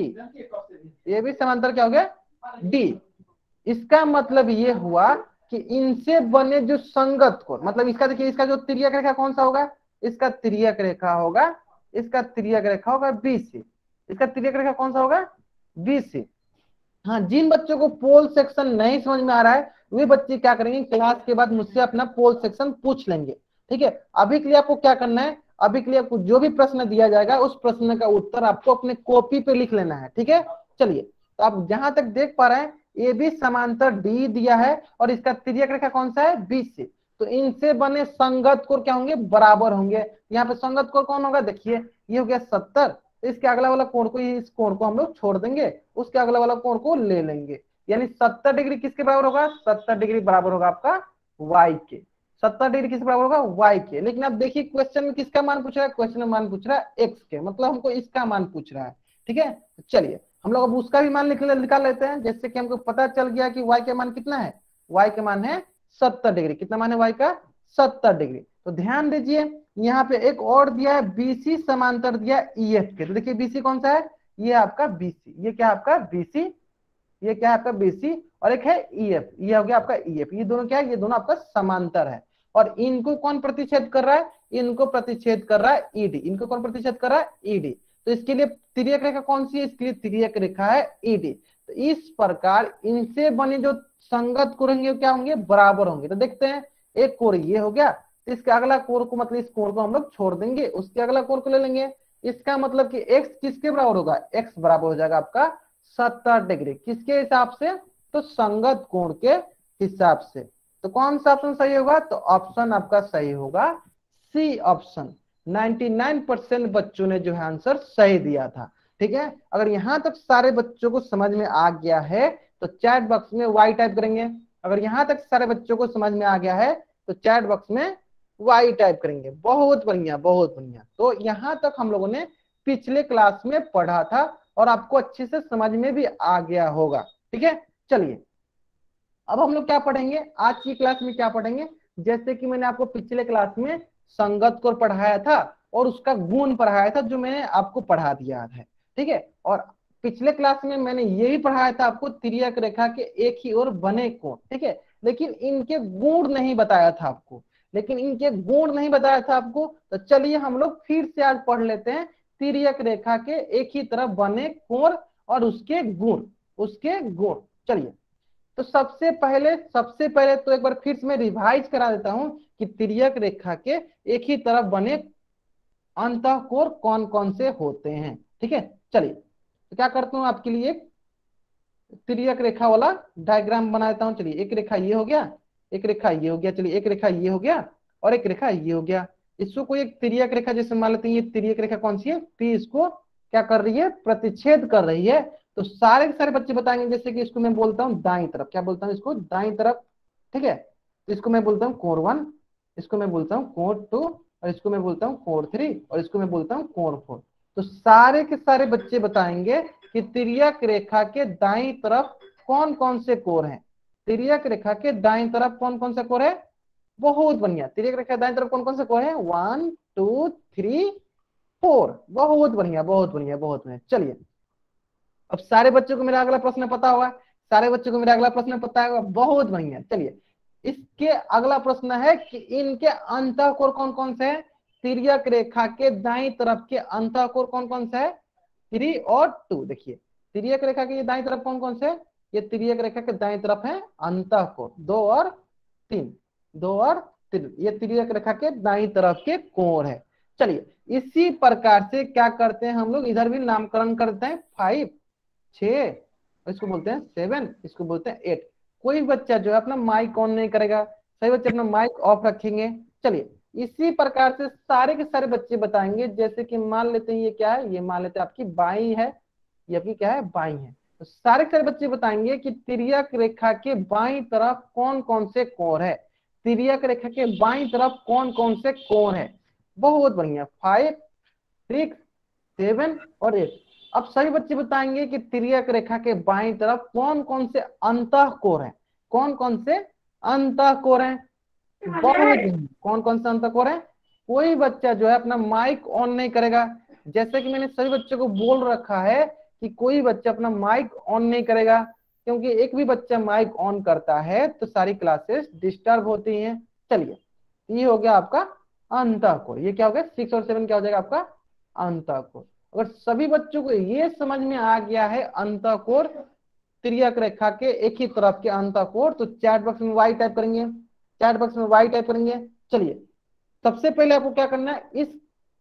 ए बी समांतर क्या हो गया डी। इसका मतलब ये हुआ कि इनसे बने जो संगत कोण, मतलब इसका देखिए इसका जो तिर्यक रेखा कौन सा होगा, इसका तिर्यक रेखा होगा, इसका तिर्यक रेखा होगा बीसी, इसका तिर्यक रेखा कौन सा होगा बीसी। हाँ, जिन बच्चों को पोल सेक्शन नहीं समझ में आ रहा है वे बच्चे क्या करेंगे, क्लास के बाद मुझसे अपना पोल सेक्शन पूछ लेंगे। ठीक है, अभी के लिए आपको क्या करना है, अभी के लिए आपको जो भी प्रश्न दिया जाएगा उस प्रश्न का उत्तर आपको अपने कॉपी पे लिख लेना है। ठीक है, चलिए तो आप जहां तक देख पा रहे हैं ए बी समांतर डी दिया है और इसका तिर्यक रेखा कौन सा है बीसी, तो इनसे बने संगत कोण क्या होंगे, बराबर होंगे। यहाँ पे संगत कोण कौन होगा, देखिए ये हो गया 70, तो इसके अगला वाला कोण को, इस कोण को हम लोग छोड़ देंगे, उसके अगला वाला कोण को ले लेंगे। यानी 70 डिग्री किसके बराबर होगा, 70 डिग्री बराबर होगा आपका y के। 70 डिग्री किसके बराबर होगा y के। लेकिन आप देखिए क्वेश्चन में किसका मान पूछ रहा है, क्वेश्चन में मान पूछ रहा है x के, मतलब हमको इसका मान पूछ रहा है। ठीक है, चलिए हम लोग अब उसका भी मान निकाल लेते हैं। जैसे कि हमको पता चल गया कि y का मान कितना है, y का मान है 70 डिग्री। कितना मान है y का, 70 डिग्री। तो ध्यान दीजिए यहाँ पे एक और दिया है बीसी समांतर दिया ईएफ के। तो देखिए बीसी कौन सा है, ये आपका बीसी, ये क्या आपका बीसी, ये क्या है आपका बीसी, और एक है ईएफ, ये हो गया आपका ईएफ। ये दोनों क्या है, ये दोनों आपका समांतर है। और इनको कौन प्रतिच्छेद कर रहा है, इनको प्रतिच्छेद कर रहा है ईडी, इनको कौन प्रतिच्छेद कर रहा है ईडी। तो इसके लिए तिर्यक रेखा कौन सी है, इसके लिए तिर्यक रेखा है ईडी। तो इस प्रकार इनसे बने जो संगत कोण होंगे क्या होंगे, बराबर होंगे। तो देखते हैं एक कोण ये हो गया, तो इसके अगला कोण को, मतलब इस कोण को हम लोग छोड़ देंगे, उसके अगला कोण को ले लेंगे। इसका मतलब कि x किसके बराबर होगा, x बराबर हो जाएगा आपका 70 डिग्री। किसके हिसाब से, तो संगत कोण के हिसाब से। तो कौन सा ऑप्शन सही होगा, तो ऑप्शन आपका सही होगा सी ऑप्शन। 99% बच्चों ने जो है आंसर सही दिया था। ठीक है, अगर यहां तक सारे बच्चों को समझ में आ गया है तो चैट बॉक्स में y टाइप करेंगे। अगर यहां तक सारे बच्चों को समझ में आ गया है तो चैट बॉक्स में y टाइप करेंगे। बहुत बढ़िया बहुत बढ़िया। तो यहां तक हम लोगों ने पिछले क्लास में पढ़ा था और आपको अच्छे से समझ में भी आ गया होगा। ठीक है, चलिए अब हम लोग क्या पढ़ेंगे, आज की क्लास में क्या पढ़ेंगे, जैसे कि मैंने आपको पिछले क्लास में संगत कोण पढ़ाया था और उसका गुण पढ़ाया था जो मैंने आपको पढ़ा दिया है। ठीक है, और पिछले क्लास में मैंने ये भी पढ़ाया था आपको तिर्यक रेखा के एक ही ओर बने कोण। ठीक है, लेकिन इनके गुण नहीं बताया था आपको, लेकिन इनके गुण नहीं बताया था आपको। तो चलिए हम लोग फिर से आज पढ़ लेते हैं तिर्यक रेखा के एक ही तरफ बने कोण और उसके गुण, उसके गुण। चलिए तो सबसे पहले तो एक बार फिर से मैं रिवाइज करा देता हूं कि तिर्यक रेखा के एक ही तरफ बने अंतःकोण कौन कौन से होते हैं। ठीक है, चलिए तो क्या करता हूँ आपके लिए एक तिर्यक रेखा वाला डायग्राम बना देता हूँ। चलिए एक रेखा ये हो गया, एक रेखा ये हो गया, चलिए एक रेखा ये हो गया और एक रेखा ये हो गया। इसको कोई एक तिर्यक रेखा जैसे मान लेते हैं, ये तिर्यक रेखा कौन सी है, पी, इसको क्या कर रही है, प्रतिच्छेद कर रही है। तो सारे के सारे बच्चे बताएंगे, जैसे कि इसको मैं बोलता हूँ दाईं तरफ, क्या बोलता हूँ इसको, दाईं तरफ, ठीक है। तो इसको मैं बोलता हूँ कोण 1, इसको मैं बोलता हूँ कोण 2, और इसको मैं बोलता हूँ कोण 3, और इसको मैं बोलता हूँ कोण 4। तो सारे के सारे बच्चे बताएंगे कि तिर्यक रेखा के दाईं तरफ कौन कौन से कोण हैं। तिर्यक रेखा के दाईं तरफ कौन कौन से कोण है, बहुत बढ़िया। तिर्यक रेखा दाईं तरफ कौन कौन से कोण है, 1 2 3 4, बहुत बढ़िया बहुत बढ़िया बहुत बढ़िया। चलिए अब सारे बच्चों को मेरा अगला प्रश्न पता होगा, सारे बच्चों को मेरा अगला प्रश्न पता होगा, बहुत बढ़िया। चलिए इसके अगला प्रश्न है कि इनके अंतःकोण कौन कौन से हैं। तिर्यक रेखा के दाईं तरफ के अंतःकोण कौन कौन से है, 3 और 2। देखिए तिर्यक रेखा के दाईं तरफ कौन कौन से, ये तिर्यक रेखा के दाईं तरफ है अंतःकोण 2 और 3, 2 और 3, ये तिर्यक रेखा के दाईं तरफ के कोण है। चलिए इसी प्रकार से क्या करते हैं हम लोग, इधर भी नामकरण करते हैं, 5 6, इसको बोलते हैं 7, इसको बोलते हैं 8। कोई बच्चा जो है अपना माइक ऑन नहीं करेगा, सभी बच्चे अपना माइक ऑफ रखेंगे। चलिए इसी प्रकार से सारे के सारे बच्चे बताएंगे, जैसे कि मान लेते हैं ये क्या है, ये मान लेते हैं आपकी बाई है, ये आपकी क्या है, बाई है। तो सारे के सारे बच्चे बताएंगे कि तिर्यक रेखा के बाईं तरफ कौन कौन से कोण है, तिर्यक रेखा के बाईं तरफ कौन कौन से कोण है। बहुत बढ़िया, 5 6 7 और 8। अब सभी बच्चे बताएंगे कि तिर्यक रेखा के बाईं तरफ कौन कौन से अंतःकोण है, कौन कौन से अंतःकोण है, बहुत कौन कौन से अंतःकोण है। कोई बच्चा जो है अपना माइक ऑन नहीं करेगा, जैसे कि मैंने सभी बच्चों को बोल रखा है कि कोई बच्चा अपना माइक ऑन नहीं करेगा, क्योंकि एक भी बच्चा माइक ऑन करता है तो सारी क्लासेस डिस्टर्ब होती हैं। चलिए ये हो गया आपका अंतःकोण, ये क्या हो गया, 6 और 7 क्या हो जाएगा आपका अंतःकोण। अगर सभी बच्चों को ये समझ में आ गया है अंतःकोण, तिर्यक रेखा के एक ही तरफ के अंतःकोण, तो चैट बॉक्स में वाई टाइप करेंगे, चैट बॉक्स में वाई टाइप करेंगे। चलिए सबसे पहले आपको क्या करना है, इस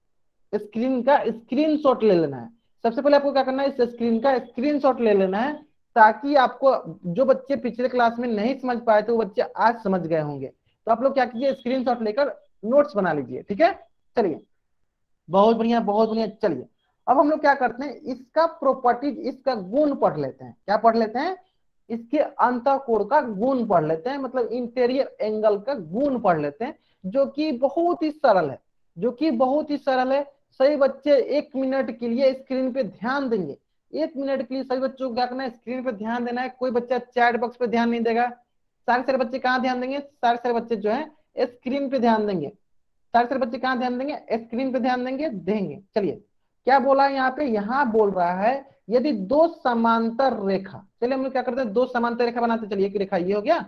स्क्रीन का स्क्रीनशॉट ले लेना है। सबसे पहले आपको क्या करना है, इस स्क्रीन का स्क्रीनशॉट ले लेना है, ताकि आपको जो बच्चे पिछले क्लास में नहीं समझ पाए थे वो बच्चे आज समझ गए होंगे। तो आप लोग क्या कीजिए, स्क्रीनशॉट लेकर नोट्स बना लीजिए, ठीक है। चलिए बहुत बढ़िया बहुत बढ़िया। चलिए अब हम लोग क्या करते हैं, इसका प्रॉपर्टीज, इसका गुण पढ़ लेते हैं। क्या पढ़ लेते हैं, इसके अंतःकोण का गुण पढ़ लेते हैं, मतलब इंटीरियर एंगल का गुण पढ़ लेते हैं, जो कि बहुत ही सरल है, जो कि बहुत ही सरल है। सही बच्चे 1 मिनट के लिए स्क्रीन पे ध्यान देंगे, 1 मिनट के लिए सभी बच्चों को क्या करना है, स्क्रीन पे ध्यान देना है। कोई बच्चा चैट बॉक्स पे ध्यान नहीं देगा, सारे सारे बच्चे कहाँ ध्यान देंगे, सारे सारे बच्चे जो है स्क्रीन पे ध्यान देंगे। सारे सारे बच्चे कहाँ ध्यान देंगे, स्क्रीन पे ध्यान देंगे, देंगे। चलिए क्या बोला है यहाँ पे, यहाँ बोल रहा है यदि दो समांतर रेखा, चलिए हम लोग क्या करते हैं, दो समांतर रेखा बनाते हैं। चलिए एक रेखा ये हो गया,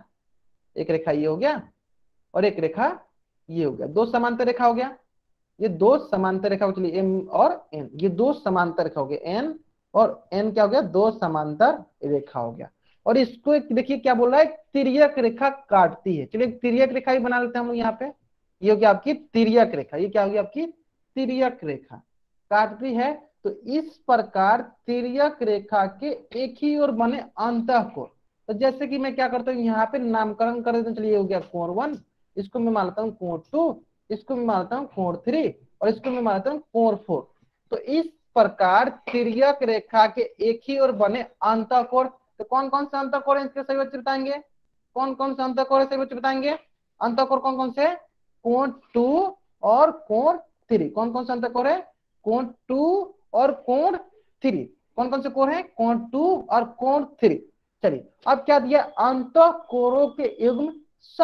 एक रेखा ये हो गया, और एक रेखा ये हो गया, दो समांतर रेखा हो गया। ये दो समांतर रेखा, चलिए एम और एन, ये दो समांतर रेखा हो गया, एन और एन क्या हो गया, दो समांतर रेखा हो गया। और इसको एक देखिए क्या बोल रहा है, तिर्यक रेखा काटती है। चलिए तिर्यक रेखा ही बना लेते हैं हम लोग यहाँ पे। ये होगी आपकी तिर्यक रेखा, ये क्या होगी आपकी तिर्यक रेखा, काटती है। तो इस प्रकार तिर्यक रेखा के एक ही ओर बने अंतःकोण, तो जैसे कि मैं क्या करता हूँ यहाँ पे नामकरण कर देता हूँ। चलिए हो गया कोण 1, इसको मैं मानता हूँ कोण 2, इसको मैं मानता हूँ कोण 3, और इसको मैं मानता हूँ कोण 4। तो इस प्रकार तिर्यक रेखा के एक ही ओर बने अंतःकोण, तो कौन कौन से अंतःकोण है इसके सही बच्चे बताएंगे, कौन कौन से अंतःकोण है सही बच्चे बताएंगे। अंतःकोण कौन कौन से, कोण 2 और कोण 3, कौन कौन सा अंतःकोण है, कोण 2 और कोण 3, कौन कौन से कोण है, कोण 2 और कोण 3। चलिए अब क्या दिया, अंतःकोणों के युग्म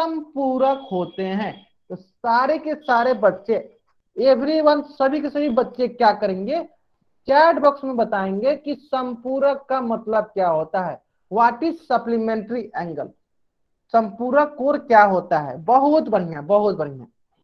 समपूरक होते हैं। तो सारे के सारे बच्चे, एवरीवन, सभी के सभी बच्चे क्या करेंगे, चैट बॉक्स में बताएंगे कि संपूरक का मतलब क्या होता है, व्हाट इज सप्लीमेंट्री एंगल, संपूरक कोण क्या होता है। बहुत बढ़िया बहुत बढ़िया।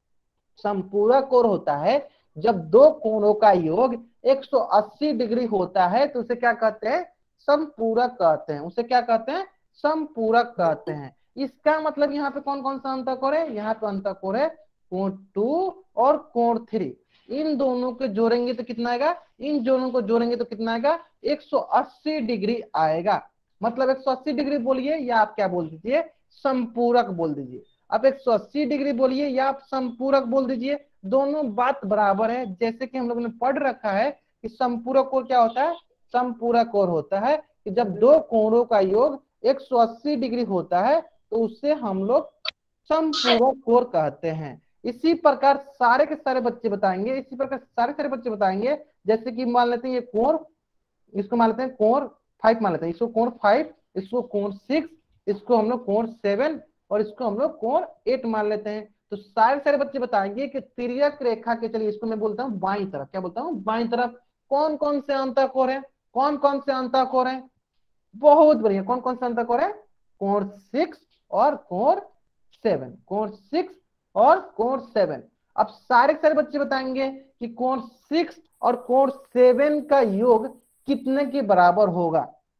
संपूरक कोण होता है जब दो कोणों का योग 180 डिग्री होता है, तो उसे क्या कहते हैं, संपूरक कहते हैं, उसे क्या कहते हैं, संपूरक कहते हैं। इसका मतलब यहाँ पे कौन कौन सा अंतःकोण है, यहाँ पे अंतःकोण है कोण 2 और कोण 3। इन दोनों को जोड़ेंगे तो कितना आएगा, इन दोनों को जोड़ेंगे तो कितना आएगा, 180 डिग्री आएगा। मतलब 180 डिग्री बोलिए या आप क्या बोल दीजिए, संपूरक बोल दीजिए। आप 180 डिग्री बोलिए या आप संपूरक बोल दीजिए, दोनों बात बराबर है। जैसे कि हम लोगों ने पढ़ रखा है कि संपूरक कोण क्या होता है, संपूरक कोण होता है कि जब दो कोणों का योग 180 डिग्री होता है तो उससे हम लोग संपूरक कोण कहते हैं। इसी प्रकार सारे के सारे बच्चे बताएंगे, इसी प्रकार सारे बच्चे बताएंगे। जैसे कि मान लेते हैं ये कोण, इसको मान लेते हैं कोण 5 मान लेते हैं, इसको कोण 5, इसको कोण 6, इसको हम लोग कोण 7 और इसको हम लोग कोण 8 मान लेते हैं। तो सारे बच्चे बताएंगे कि तिर्यक रेखा के, चलिए इसको मैं बोलता हूँ बाईं तरफ, क्या बोलता हूँ, बाईं तरफ कौन कौन से अंतःकोण है, कौन कौन से अंतःकोण है, बहुत बढ़िया, कौन कौन से अंतःकोण है, कोण 6 और कोण 7, कोण 6 और कोण 7। अब सारे बच्चे बताएंगे कि कोण 6 और कोण 7 का योग कितने के बराबर होगा,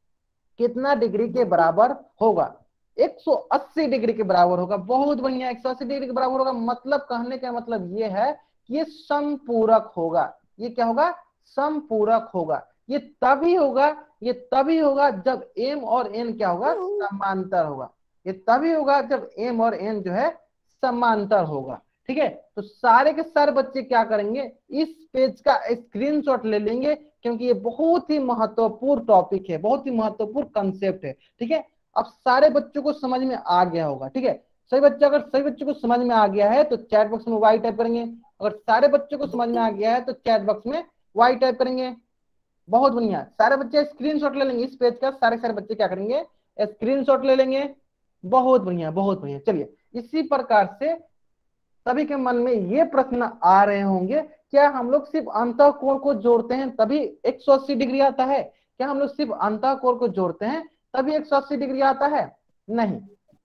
कितना डिग्री के बराबर होगा, 180 डिग्री के बराबर होगा। बहुत बढ़िया, 180 डिग्री के बराबर होगा। मतलब कहने का मतलब ये है कि ये संपूरक होगा। ये क्या होगा, संपूरक होगा। ये तभी होगा, ये तभी होगा जब m और n क्या होगा, समांतर होगा। ये तभी होगा जब m और n जो है समांतर होगा। ठीक है, तो सारे के सारे बच्चे क्या करेंगे, इस पेज का स्क्रीनशॉट ले लेंगे, क्योंकि ये बहुत ही महत्वपूर्ण टॉपिक है, बहुत ही महत्वपूर्ण कंसेप्ट है। ठीक है, अब सारे बच्चों को समझ में आ गया होगा। ठीक है, सही बच्चे, अगर सही बच्चों को समझ में आ गया है तो चैट बॉक्स में वाई टाइप करेंगे। अगर सारे बच्चों को समझ में आ गया है तो चैट बॉक्स में वाई टाइप करेंगे। बहुत बढ़िया, सारे बच्चे स्क्रीनशॉट ले लेंगे इस पेज का, सारे बच्चे क्या करेंगे, स्क्रीनशॉट ले लेंगे। बहुत बढ़िया, बहुत बढ़िया। चलिए, इसी प्रकार से सभी के मन में ये प्रश्न आ रहे होंगे, क्या हम लोग सिर्फ अंतःकोण को जोड़ते हैं तभी 180 डिग्री आता है, क्या हम लोग सिर्फ अंतःकोण को जोड़ते हैं तभी 180 डिग्री आता है? नहीं।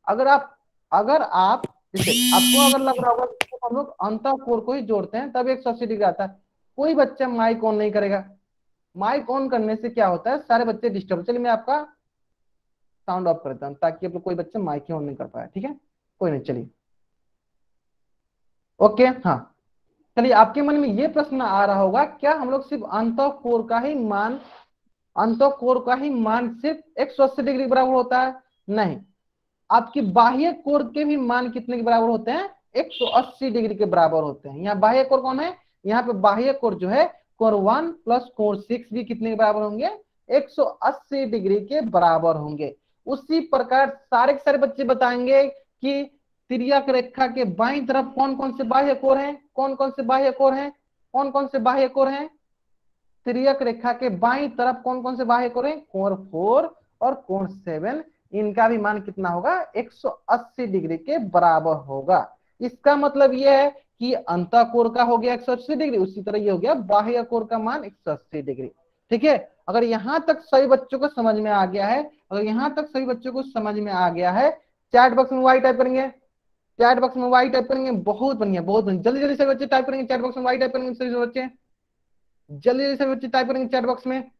अगर आप जैसे आपको अगर लग रहा होगा कि हम लोग अंतःकोण को ही जोड़ते हैं तभी 180 डिग्री आता है, कोई बच्चा माइक ऑन नहीं करेगा। माइक ऑन करने से क्या होता है, सारे बच्चे डिस्टर्ब। चलिए मैं आपका साउंड ऑफ करता हूँ ताकि आप लोग कोई बच्चा माइक ऑन नहीं कर पाए। ठीक है, कोई नहीं, चलिए ओके। हाँ, चलिए, आपके मन में ये प्रश्न आ रहा होगा, क्या हम लोग सिर्फ अंतःकोण का ही मान, अंतःकोण का ही मान सिर्फ 180 डिग्री बराबर होता है? नहीं, आपकी बाह्य कोण के भी मान कितने के बराबर होते हैं, 180 डिग्री के बराबर होते हैं। यहाँ बाह्य कोण कौन है, यहाँ पे बाह्य कोण जो है कोण 1 प्लस कोण 6 भी कितने के बराबर होंगे, 180 डिग्री के बराबर होंगे। उसी प्रकार सारे के सारे बच्चे बताएंगे कि तिर्यक रेखा के बाईं तरफ कौन कौन से बाह्य कोण हैं, कौन कौन से बाह्य कोण हैं, कौन कौन से बाह्य कोण हैं, तिर्यक रेखा के बाईं तरफ कौन कौन से बाह्य कोण हैं, कोण 4 और कोण 7। इनका भी मान कितना होगा, 180 डिग्री के बराबर होगा। इसका मतलब यह है कि अंतःकोण का हो गया 180 डिग्री, उसी तरह ये हो गया बाह्य कोण का मान 180 डिग्री। ठीक है, अगर यहां तक सभी बच्चों को समझ में आ गया है, अगर यहां तक सभी बच्चों को समझ में आ गया है, चैट बॉक्स में वाई टाइप करेंगे, चैट बॉक्स में वाई टाइप करेंगे। बहुत बढ़िया, बहुत बढ़िया, जल्दी जल्दी सभी बच्चे टाइप करेंगे, चैट बॉक्स में वाई टाइप करेंगे सभी बच्चे, जल्दी जल्दी सभी बच्चे टाइप करेंगे चैट बॉक्स में।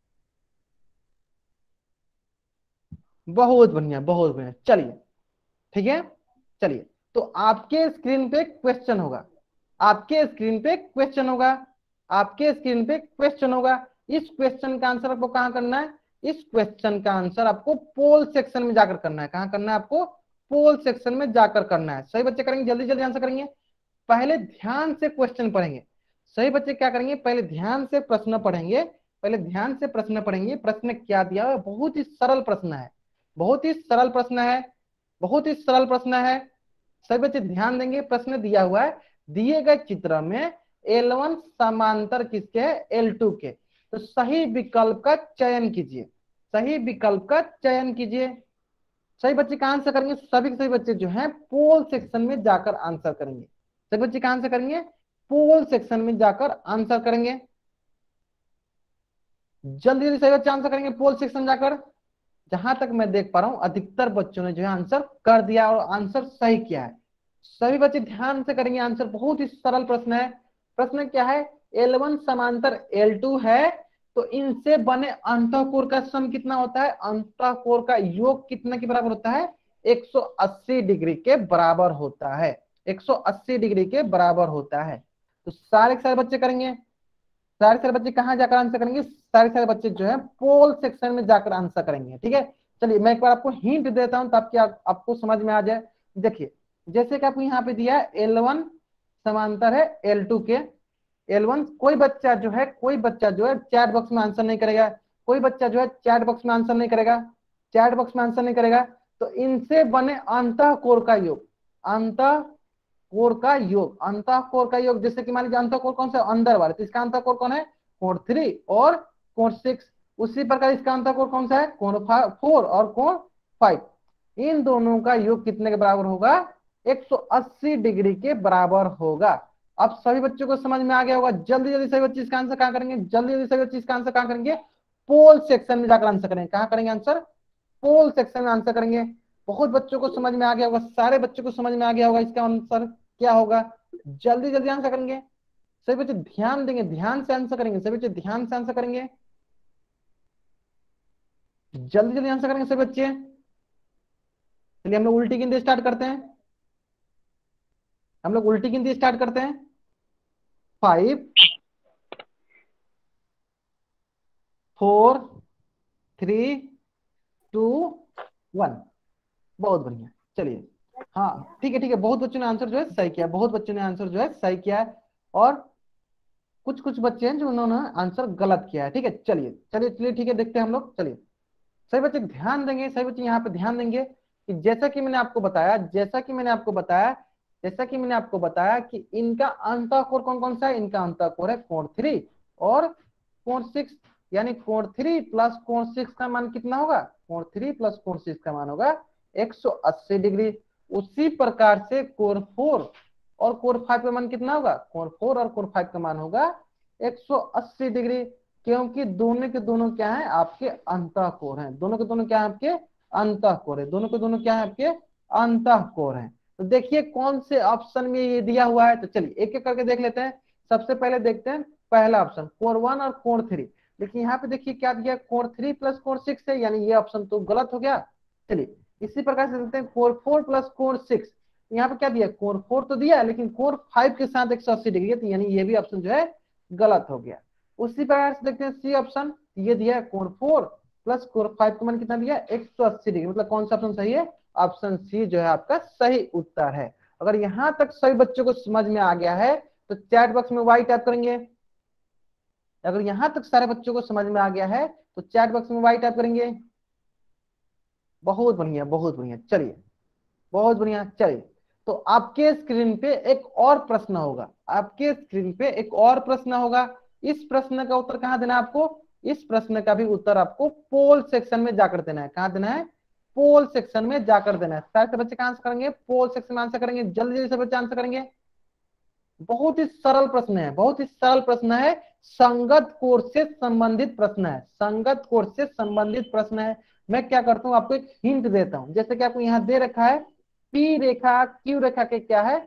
बहुत बढ़िया, बहुत बढ़िया। चलिए, ठीक है, चलिए, तो आपके स्क्रीन पे क्वेश्चन होगा, आपके स्क्रीन पे क्वेश्चन होगा, आपके स्क्रीन पे क्वेश्चन होगा। इस क्वेश्चन का आंसर आपको कहां करना है, इस क्वेश्चन का आंसर आपको पोल सेक्शन में जाकर करना है। कहां करना है आपको, पोल सेक्शन में जाकर करना है। सही बच्चे करेंगे, जल्दी जल्दी आंसर करेंगे। पहले ध्यान से क्वेश्चन पढ़ेंगे। सही बच्चे क्या करेंगे, पहले ध्यान से प्रश्न पढ़ेंगे, पहले ध्यान से प्रश्न पढ़ेंगे। प्रश्न क्या दिया हुआ है, बहुत ही सरल प्रश्न है, बहुत ही सरल प्रश्न है, बहुत ही सरल प्रश्न है। सभी बच्चे ध्यान देंगे। प्रश्न दिया हुआ है, दिए गए चित्र में L1 समांतर किसके है, L2 के। तो सही विकल्प का चयन कीजिए, सही विकल्प का चयन कीजिए। सही बच्चे कहां से करेंगे, सभी के सभी बच्चे जो हैं पोल सेक्शन में जाकर आंसर करेंगे। सभी बच्चे कहां से करेंगे, पोल सेक्शन में जाकर आंसर करेंगे। जल्दी जल्दी सही बच्चे आंसर करेंगे पोल सेक्शन जाकर। जहां तक मैं देख पा रहा हूं अधिकतर बच्चों ने जो है आंसर कर दिया और आंसर सही किया है। सभी बच्चे ध्यान से करेंगे आंसर, बहुत ही सरल प्रश्न है। प्रश्न क्या है, L1 समांतर L2 है, तो इनसे बने अंतःकोण का सम कितना होता है, अंतःकोण का योग कितने के बराबर होता है, 180 डिग्री के बराबर होता है, 180 डिग्री के बराबर होता है। तो सारे के सारे बच्चे करेंगे, सारे सारे बच्चे कहाँ जाकर आंसर करेंगे, सारे सारे बच्चे जो है पोल सेक्शन में जाकर आंसर करेंगे। ठीक है, चलिए मैं एक बार आपको हिंट देता हूं ताकि आपको समझ में आ जाए। देखिए जैसे कि आपको यहाँ पे दिया है L1 समांतर है L2 के, L1 कोई बच्चा जो है चैट बॉक्स में आंसर नहीं करेगा, कोई बच्चा जो है चैट बॉक्स में आंसर नहीं करेगा, चैट बॉक्स में आंसर नहीं करेगा, तो इनसे बने अंतःकोर का योग, अंतःकोर का योग, अंतःकोर का योग, जैसे कि मान लीजिए अंतःकोर कौन सा अंदर वाले, तो इसका अंतःकोर कौन है, कोण 3 और कोण 6। उसी प्रकार इसका अंतःकोर कौन सा है, कोण 4 और कोण 5। इन दोनों का योग कितने के बराबर होगा, 180 डिग्री के बराबर होगा। अब सभी बच्चों को समझ में आ गया होगा। जल्दी जल्दी सभी बच्चे इसका आंसर कहां करेंगे, जल्दी जल्दी सभी बच्चे इसका आंसर कहां करेंगे, पोल सेक्शन में जाकर आंसर करेंगे। कहां करेंगे आंसर, पोल सेक्शन में आंसर करेंगे। बहुत बच्चों को समझ में आ गया होगा, सारे बच्चों को समझ में आ गया होगा इसका आंसर क्या होगा। जल्दी जल्दी आंसर करेंगे सभी बच्चे, ध्यान देंगे, ध्यान से आंसर करेंगे सभी बच्चे, ध्यान से आंसर करेंगे, जल्दी जल्दी आंसर करेंगे सभी बच्चे। चलिए हम लोग उल्टी गिनती स्टार्ट करते हैं, हम लोग उल्टी गिनती स्टार्ट करते हैं। 5 4 3 2 1। बहुत बढ़िया, चलिए हाँ ठीक है ठीक है, बहुत बच्चों ने आंसर जो है सही किया, बहुत बच्चों ने आंसर जो है सही किया है, और कुछ कुछ बच्चे हैं जो उन्होंने आंसर गलत किया है। ठीक है, चलिए चलिए चलिए ठीक है, देखते हैं हम लोग। चलिए सही बच्चे ध्यान देंगे, सही बच्चे यहाँ पे ध्यान देंगे कि जैसा कि मैंने आपको बताया, जैसा कि मैंने आपको बताया कि इनका अंतःकोर कौन कौन सा है, इनका अंतःकोर है कोण 3 और कोण 6, यानी कोण 3 प्लस कोण 6 का मान कितना होगा, कोण 3 प्लस कोण 6 का मान होगा 180 डिग्री। उसी प्रकार से कोण 4 और कोण 5 का मान कितना होगा, कोण 4 और कोण 5 का मान होगा 180 डिग्री, क्योंकि दोनों के दोनों क्या है, आपके अंतःकोर हैं। दोनों के दोनों क्या है, आपके अंतःकोर है। दोनों के दोनों क्या है, आपके अंतःकोर हैं। तो देखिए कौन से ऑप्शन में ये दिया हुआ है, तो चलिए एक एक करके देख लेते हैं। सबसे पहले देखते हैं पहला ऑप्शन, कोण 1 और कोण 3। लेकिन यहाँ पे देखिए क्या दिया, कोण 3 प्लस कोण 6 है, यानी ये ऑप्शन तो गलत हो गया। चलिए इसी प्रकार से देखते हैं कोण 4 प्लस कोण 6। यहाँ पे क्या दिया, कोण 4 तो दिया है, लेकिन कोण 5 के साथ 180 डिग्री है, तो यानी ये भी ऑप्शन जो है गलत हो गया। उसी प्रकार से देखते हैं सी ऑप्शन, ये दिया है कोण 4 प्लस कोण 5 का मान कितना दिया, 180 डिग्री, मतलब कौन सा ऑप्शन सही है, ऑप्शन सी जो है आपका सही उत्तर है। अगर यहां तक सभी बच्चों को समझ में आ गया है तो चैट बॉक्स में वाई टाइप करेंगे। अगर यहां तक सारे बच्चों को समझ में आ गया है तो चैट बॉक्स में वाई टाइप करेंगे। बहुत बढ़िया बहुत बढ़िया, चलिए बहुत बढ़िया। चलिए तो आपके स्क्रीन पे एक और प्रश्न होगा, आपके स्क्रीन पे एक और प्रश्न होगा। इस प्रश्न का उत्तर कहां देना है आपको, इस प्रश्न का भी उत्तर आपको पोल सेक्शन में जाकर देना है। कहां देना है, पोल सेक्शन में जाकर देना है। सारे से बच्चे कहां आंसर करेंगे, पोल सेक्शन में आंसर करेंगे, जल्दी जल्दी से बच्चे आंसर करेंगे। बहुत ही सरल प्रश्न है, बहुत ही सरल प्रश्न है, संगत कोर्स से संबंधित प्रश्न है, संगत कोर्स से संबंधित प्रश्न है। मैं क्या करता हूं, आपको एक हिंट देता हूं। जैसे कि आपको यहां दे रखा है पी रेखा क्यू रेखा के क्या है,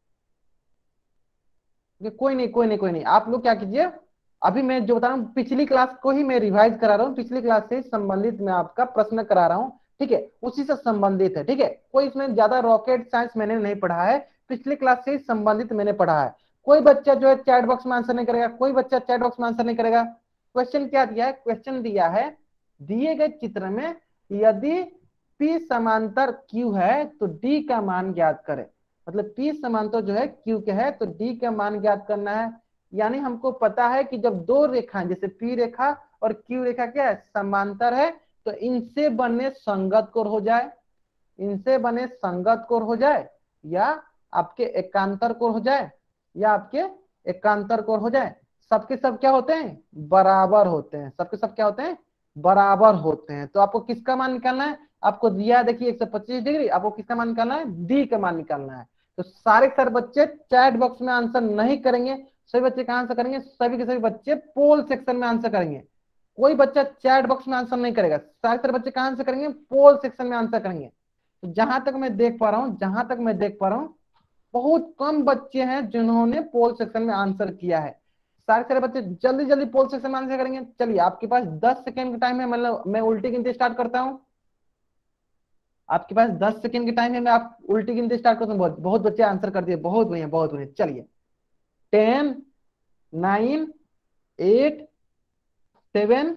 कोई नहीं कोई नहीं कोई नहीं, आप लोग क्या कीजिए, अभी मैं जो बता रहा हूँ पिछली क्लास को ही मैं रिवाइज करा रहा हूँ, पिछली क्लास से संबंधित मैं आपका प्रश्न करा रहा हूँ। ठीक है, उसी से संबंधित है। ठीक है, कोई इसमें ज्यादा रॉकेट साइंस मैंने नहीं पढ़ा है, पिछली क्लास से संबंधित मैंने पढ़ा है। कोई बच्चा जो है चैट बॉक्स में आंसर नहीं करेगा, कोई बच्चा चैट बॉक्स में आंसर नहीं करेगा। क्वेश्चन क्या दिया है, क्वेश्चन दिया है दिए गए चित्र में यदि P समांतर Q है तो D का मान ज्ञात करें। मतलब P समांतर जो है Q के है तो D का मान ज्ञात करना है। यानी हमको पता है कि जब दो रेखाएं जैसे P रेखा और Q रेखा क्या है, समांतर है, तो इनसे बने संगत कोण हो जाए, इनसे बने संगत कोण हो जाए, या आपके एकांतर कोण हो जाए, या आपके एकांतर कोण हो जाए। सबके सब क्या होते हैं, बराबर होते हैं, सबके सब क्या होते हैं, बराबर होते हैं। तो आपको किसका मान निकालना है, आपको दिया देखिए 125 डिग्री, आपको किसका मान निकालना है, डी का मान निकालना है। तो सारे सारे बच्चे चैट बॉक्स में आंसर नहीं करेंगे, सभी बच्चे कहां आंसर करेंगे, सभी के सभी बच्चे पोल सेक्शन में आंसर करेंगे। कोई बच्चा चैट बॉक्स में आंसर नहीं करेगा, सारे सारे बच्चे कहां आंसर करेंगे, पोल सेक्शन में आंसर करेंगे। तो जहां तक मैं देख पा रहा हूं, जहां तक मैं देख पा रहा हूं, बहुत कम बच्चे हैं जिन्होंने पोल सेक्शन में आंसर किया है। सारे सारे बच्चे जल्दी जल्दी पोल सेक्शन में आंसर करेंगे। चलिए आपके पास 10 सेकंड का टाइम है, मतलब मैं उल्टी गिनती स्टार्ट करता हूं। आपके पास 10 सेकंड की टाइम है, मैं आप उल्टी गिनती स्टार्ट करता हूं। बहुत बहुत बच्चे आंसर कर दिए, बहुत बढ़िया बहुत बढ़िया। चलिए 10 9 8 7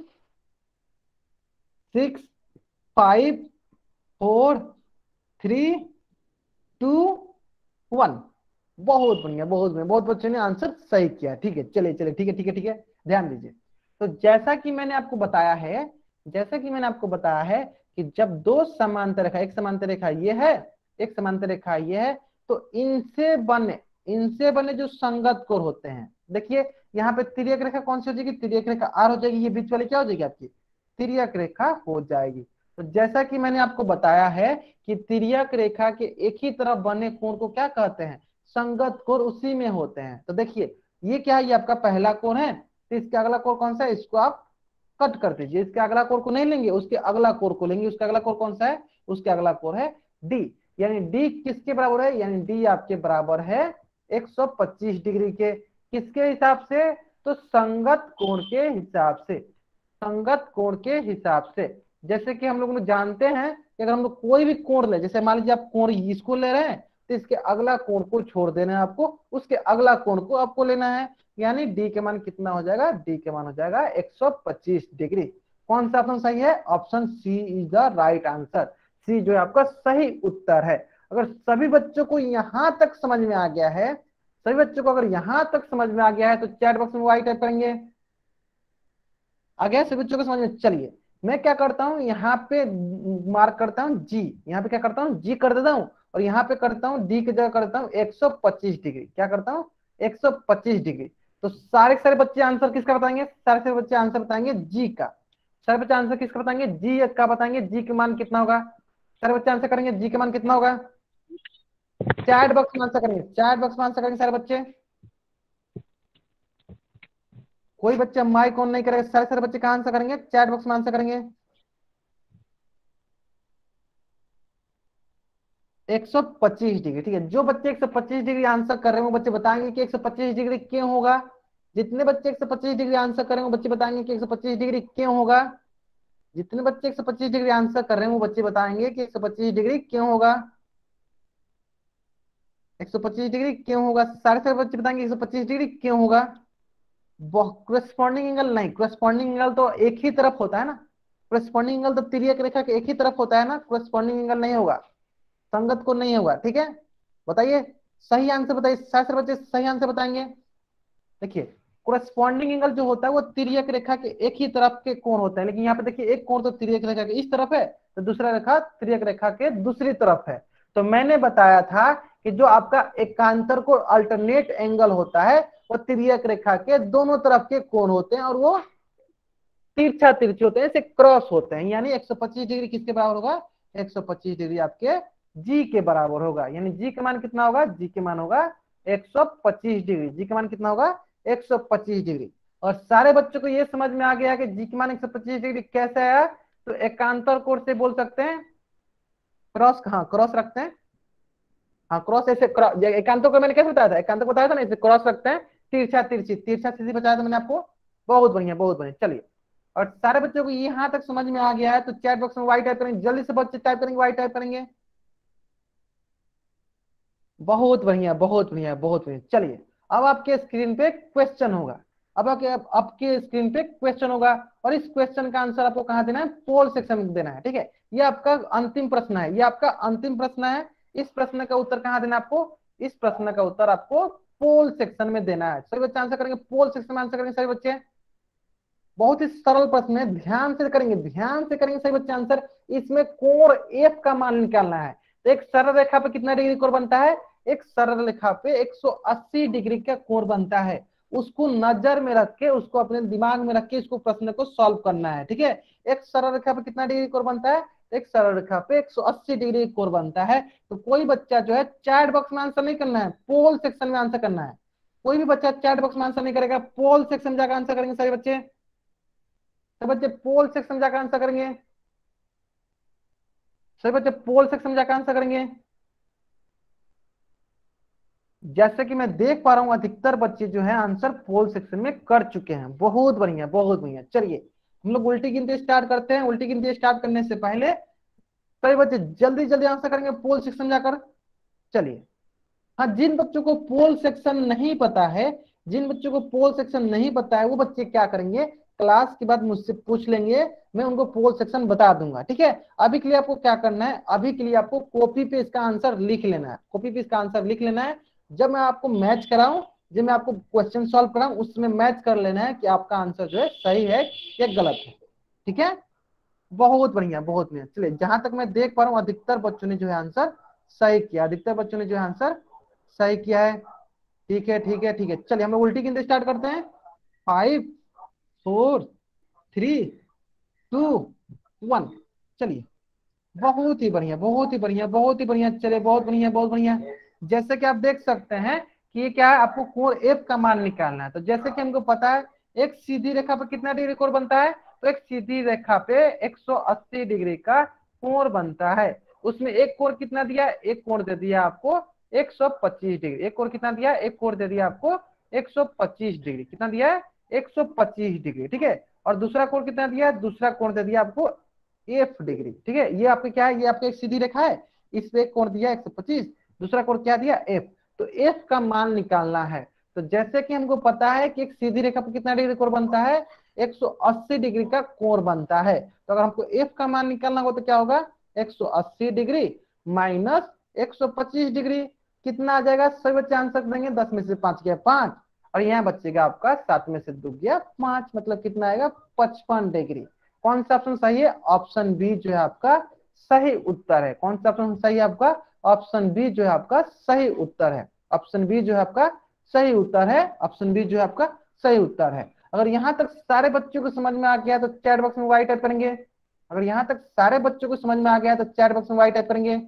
6 5 4 3 2 1। बहुत बढ़िया, बहुत बढ़िया, बहुत बच्चों ने आंसर सही किया। ठीक है, चलिए चलिए, ठीक है ठीक है ठीक है, ध्यान दीजिए। तो जैसा कि मैंने आपको बताया है, जैसा कि मैंने आपको बताया है कि जब दो समांतर रेखा, एक समांतर रेखा ये है, एक समांतर रेखा ये है, तो इनसे बने जो संगत कोण होते हैं, देखिए यहाँ पे तिर्यक रेखा कौन सी हो जाएगी, तिर्यक रेखा आर हो जाएगी, ये बीच वाली क्या हो जाएगी आपकी, तिर्यक रेखा हो जाएगी। तो जैसा कि मैंने आपको बताया है कि तिर्यक रेखा के एक ही तरफ बने कोण को क्या कहते हैं, संगत कोण उसी में होते हैं। तो देखिए ये क्या है, ये आपका पहला कोण है, तो इसके अगला कोण कौन सा है, इसको आप कट कर दीजिए, इसके अगला कोण को नहीं लेंगे, उसके अगला कोण को लेंगे। उसका अगला कोण कौन सा है, उसके अगला कोण है डी, यानी डी किसके बराबर है, यानी डी आपके बराबर है 125 डिग्री के। किसके हिसाब से, तो संगत कोण के हिसाब से, संगत कोण के हिसाब से। जैसे कि हम लोग जानते हैं कि अगर हम लोग कोई भी कोण ले, जैसे मान लीजिए आप कोण इसको ले रहे हैं, तो इसके अगला कोण को छोड़ देना है आपको, उसके अगला कोण को आपको लेना है, यानी डी के मान कितना हो जाएगा, डी के मान हो जाएगा 125 डिग्री। कौन सा ऑप्शन सही है, option C is the right answer, C जो है आपका सही उत्तर है। अगर सभी बच्चों को यहां तक समझ में आ गया है, सभी बच्चों को अगर यहां तक समझ में आ गया है, तो चैट बॉक्स में वाई टाइप करेंगे। आ गया सभी बच्चों को समझ में, चलिए मैं क्या करता हूँ, यहाँ पे मार्क करता हूँ जी, यहाँ पे क्या करता हूँ, जी कर देता हूँ, और यहाँ पे करता हूँ डी की जगह करता हूँ 125 डिग्री। क्या करता हूँ, 125 डिग्री। तो सारे के सारे बच्चे आंसर किसका बताएंगे, सारे सारे बच्चे आंसर बताएंगे जी का। सारे बच्चे आंसर किसका बताएंगे, जी का बताएंगे, जी के मान कितना होगा, सारे बच्चे आंसर करेंगे जी के मान कितना होगा। चैट बॉक्स में आंसर करेंगे, चैट बॉक्स में आंसर करेंगे सारे बच्चे। कोई बच्चा माइक ऑन नहीं करेगा, सारे सारे बच्चे कहाँ आंसर करेंगे, चैट बॉक्स में आंसर करेंगे। 125 डिग्री, ठीक है। जो बच्चे 125 डिग्री आंसर कर रहे हैं वो बच्चे बताएंगे कि 125 डिग्री क्यों होगा। जितने बच्चे 125 डिग्री आंसर कर रहे हैं वो बच्चे बताएंगे कि 125 डिग्री क्यों होगा। जितने बच्चे 125 डिग्री आंसर कर रहे हैं वो बच्चे बताएंगे कि 125 डिग्री क्यों होगा, 125 डिग्री क्यों होगा, सारे सारे बच्चे बताएंगे 125 डिग्री क्यों होगा। करस्पॉन्डिंग एंगल नहीं, करस्पॉन्डिंग एंगल तो एक ही तरफ होता है ना, करस्पॉन्डिंग एंगल तो तिर्यक रेखा के एक ही तरफ होता है ना, करस्पॉन्डिंग एंगल नहीं होगा, संगत को नहीं होगा। ठीक है, बताइए सही आंसर बताइए, सारे बच्चे सही आंसर बताएंगे। देखिए कोरस्पॉन्डिंग एंगल जो होता है वो तिर्यक रेखा के एक ही तरफ के कोण होते हैं, लेकिन यहाँ पे देखिए एक कोण तो तिर्यक रेखा के इस तरफ है, तो दूसरा रेखा तिर्यक रेखा के दूसरी तरफ है। तो मैंने बताया था कि जो आपका एकांतर कोण अल्टरनेट एंगल होता है वो तिर्यक रेखा के दोनों तरफ के कोण होते हैं, और वो तिरछा तिरछे होते हैं, ऐसे क्रॉस होते हैं। यानी 125 डिग्री किसके बराबर होगा, 125 डिग्री आपके जी के बराबर होगा। यानी जी के मान कितना होगा, जी के मान होगा 125 डिग्री, जी के मान कितना होगा 125 डिग्री। और सारे बच्चों को ये समझ में आ गया कि जी के मान 125 डिग्री कैसे आया, तो एकांतर कोण से बोल सकते हैं, क्रॉस, हाँ क्रॉस रखते हैं, हाँ क्रॉस ऐसे, एकांतर को मैंने कैसे बताया था, एकांतर को बताया था ना, इसे क्रॉस रखते हैं, तिरछा तिरछी, तिरछा तिरछी बताया था मैंने आपको। बहुत बढ़िया, बहुत बढ़िया, चलिए। और सारे बच्चों को यहाँ तक समझ में आ गया है, तो चैट बॉक्स में वाई टाइप करेंगे, जल्दी से बच्चे टाइप करेंगे, वाई टाइप करेंगे। बहुत बढ़िया, बहुत बढ़िया, बहुत बढ़िया। चलिए अब आपके स्क्रीन पे क्वेश्चन होगा, अब आपके स्क्रीन पे क्वेश्चन होगा, और इस क्वेश्चन का आंसर आपको कहाँ देना है, पोल सेक्शन में देना है। ठीक है, ये आपका अंतिम प्रश्न है, ये आपका अंतिम प्रश्न है। इस प्रश्न का उत्तर कहाँ देना है आपको, इस प्रश्न का उत्तर आपको पोल सेक्शन में देना है। सभी बच्चे आंसर करेंगे, पोल सेक्शन में आंसर करेंगे सभी बच्चे। बहुत ही सरल प्रश्न है, ध्यान से करेंगे, ध्यान से करेंगे सही बच्चे आंसर। इसमें कोण एफ का मान निकालना है। तो एक सरल रेखा पे कितना डिग्री कोण बनता है, एक सरल रेखा पे 180 डिग्री का कोण बनता है। उसको नजर में रख के, उसको अपने दिमाग में रख के इसको प्रश्न को सॉल्व करना है। ठीक है, एक सरल रेखा पे कितना डिग्री कोण बनता है, एक सरल रेखा पे 180 डिग्री कोण बनता है। तो कोई बच्चा जो है चैट बॉक्स में आंसर नहीं करना है, पोल सेक्शन में आंसर करना है। कोई भी बच्चा चैट बॉक्स में आंसर नहीं करेगा, पोल सेक्शन में जाकर आंसर करेंगे सारे बच्चे। सब बच्चे पोल सेक्शन में जाकर आंसर करेंगे, सभी बच्चे पोल सेक्शन में जाकर आंसर करेंगे। जैसे कि मैं देख पा रहा हूं अधिकतर बच्चे जो है आंसर पोल सेक्शन में कर चुके हैं। बहुत बढ़िया, बहुत बढ़िया। चलिए हम लोग उल्टी गिनती स्टार्ट करते हैं। उल्टी गिनती स्टार्ट करने से पहले सभी बच्चे जल्दी जल्दी आंसर करेंगे पोल सेक्शन में जाकर। चलिए हाँ, जिन बच्चों को पोल सेक्शन नहीं पता है, जिन बच्चों को पोल सेक्शन नहीं पता है, वो बच्चे क्या करेंगे, क्लास के बाद मुझसे पूछ लेंगे, मैं उनको पोल सेक्शन बता दूंगा। ठीक है, अभी के लिए आपको क्या करना है, अभी के लिए आपको कॉपी पे इसका आंसर लिख लेना है, कॉपी पे इसका आंसर लिख लेना है। जब मैं आपको मैच कराऊं, जब मैं आपको क्वेश्चन सॉल्व कराऊं, उसमें मैच कर लेना है कि आपका आंसर जो है सही है या गलत है। ठीक है, बहुत बढ़िया, बहुत बढ़िया। चलिए, जहां तक मैं देख पा रहा हूँ अधिकतर बच्चों ने जो है आंसर सही किया, अधिकतर बच्चों ने जो है आंसर सही किया है। ठीक है, ठीक है, ठीक है। चलिए हम लोग उल्टी गिनती स्टार्ट करते हैं। 5, 4, 3, 2, 1। चलिए, बहुत ही बढ़िया, बहुत ही बढ़िया, बहुत ही बढ़िया। चलिए, बहुत बढ़िया, बहुत बढ़िया। जैसे कि आप देख सकते हैं कि ये क्या है, आपको कोण एफ का मान निकालना है। तो जैसे कि हमको पता है एक सीधी रेखा पर कितना डिग्री कोण बनता है, तो एक सीधी रेखा पे 180 डिग्री का कोण बनता है। उसमें एक कोण कितना दिया, एक कोण दे दिया आपको 125 डिग्री। एक कोण कितना दिया, एक कोण दे दिया आपको 125 डिग्री। कितना दिया है, 125 डिग्री। ठीक है, और दूसरा कोण कितना दिया, दूसरा कोण दे दिया आपको एफ डिग्री। ठीक है, ये आपके क्या है, ये आपके एक सीधी रेखा है, इस पे एक कोण दिया 125, दूसरा कोण क्या दिया, एफ। तो एफ का मान निकालना है। तो जैसे कि हमको पता है कि एक सीधी रेखा पर कितना डिग्री कोण बनता है, 180 डिग्री का कोण बनता है। तो अगर हमको एफ का मान निकालना हो तो क्या होगा, 180 डिग्री माइनस 125 डिग्री। कितना आ जाएगा, सभी बच्चे आंसर देंगे, 10 में से 5 गया 5, और यहाँ बचेगा आपका 7 में से 2 गया 5, मतलब कितना आएगा, 55 डिग्री। कौन सा ऑप्शन सही है, ऑप्शन बी जो है आपका सही उत्तर है। कौन सा ऑप्शन सही है आपका, ऑप्शन बी जो है आपका सही उत्तर है। ऑप्शन बी जो है आपका सही उत्तर है। ऑप्शन बी जो है आपका सही उत्तर है। अगर यहाँ तक सारे बच्चों को समझ में आ गया तो चैट बॉक्स में वाई टाइप करेंगे। अगर यहाँ तक सारे बच्चों को समझ में आ गया तो चैट बॉक्स में वाई टाइप करेंगे।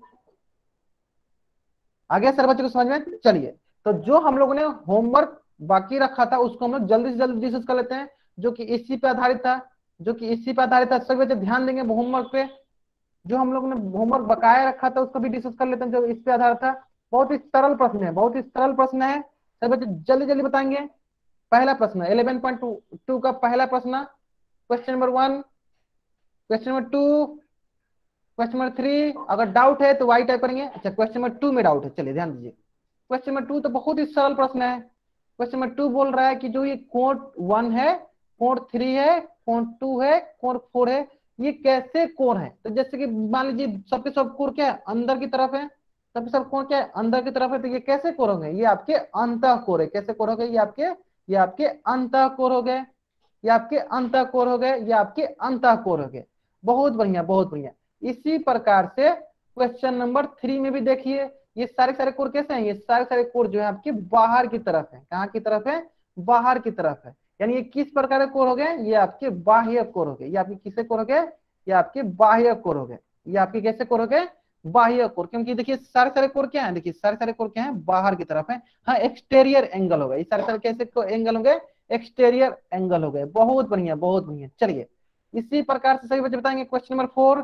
आ गया सारे बच्चों को समझ में। चलिए, तो जो हम लोगों ने होमवर्क बाकी रखा था उसको हम लोग जल्दी से जल्दी डिस्कस कर लेते हैं, जो कि इसी पे आधारित था, जो कि इसी पे आधारित था। सभी बच्चे ध्यान देंगे होमवर्क पे। जो हम लोग ने होमवर्क बकाया रखा था उसको भी डिस्कस कर लेते हैं, जो इस पे आधार था। बहुत ही सरल प्रश्न है, बहुत ही सरल प्रश्न है। सभी बच्चे जल्दी जल्दी बताएंगे। पहला प्रश्न 11.2 का पहला प्रश्न, question number 1, question number 2, question number 3। अगर डाउट है तो वाई टाइप करेंगे। अच्छा, क्वेश्चन नंबर 2 में डाउट है, चलिए ध्यान दीजिए। क्वेश्चन नंबर 2 तो बहुत ही सरल प्रश्न है। क्वेश्चन नंबर 2 बोल रहा है कि जो ये कोण 1 है, कोण 3 है, कोण 2 है, कोण 4 है, ये कैसे कोण है। तो जैसे कि मान लीजिए सबके सब कोण क्या है, अंदर की तरफ है। सबके सब कोण क्या है, अंदर की तरफ है। तो ये कैसे कोण होंगे, ये आपके अंतः कोण है। कैसे कोण हो गए, ये आपके अंतः कोण हो गए, ये आपके अंतः कोण हो गए, ये आपके अंतः कोण हो गए। बहुत बढ़िया, बहुत बढ़िया। इसी प्रकार से क्वेश्चन नंबर 3 में भी देखिए, ये सारे सारे कोण कैसे हैं, ये सारे सारे कोण जो है आपके बाहर की तरफ है। कहाँ की तरफ है, बाहर की तरफ है। यानी ये किस प्रकार के कोण हो गए, ये आपके बाह्य कोण हो गए। ये आपके किससे कोण हो गए, ये आपके बाह्य कोण हो गए। ये आपके कैसे कोण हो गए, बाह्य कोण। क्योंकि देखिए सारे सारे कोण क्या है, देखिए सारे सारे कोण क्या है, बाहर की तरफ है। हाँ, एक्सटेरियर एंगल हो गए, ये सारे सारे कैसे एंगल हो गए, एक्सटेरियर एंगल हो गए। बहुत बढ़िया, बहुत बढ़िया। चलिए, इसी प्रकार से सभी बच्चे बताएंगे क्वेश्चन नंबर 4।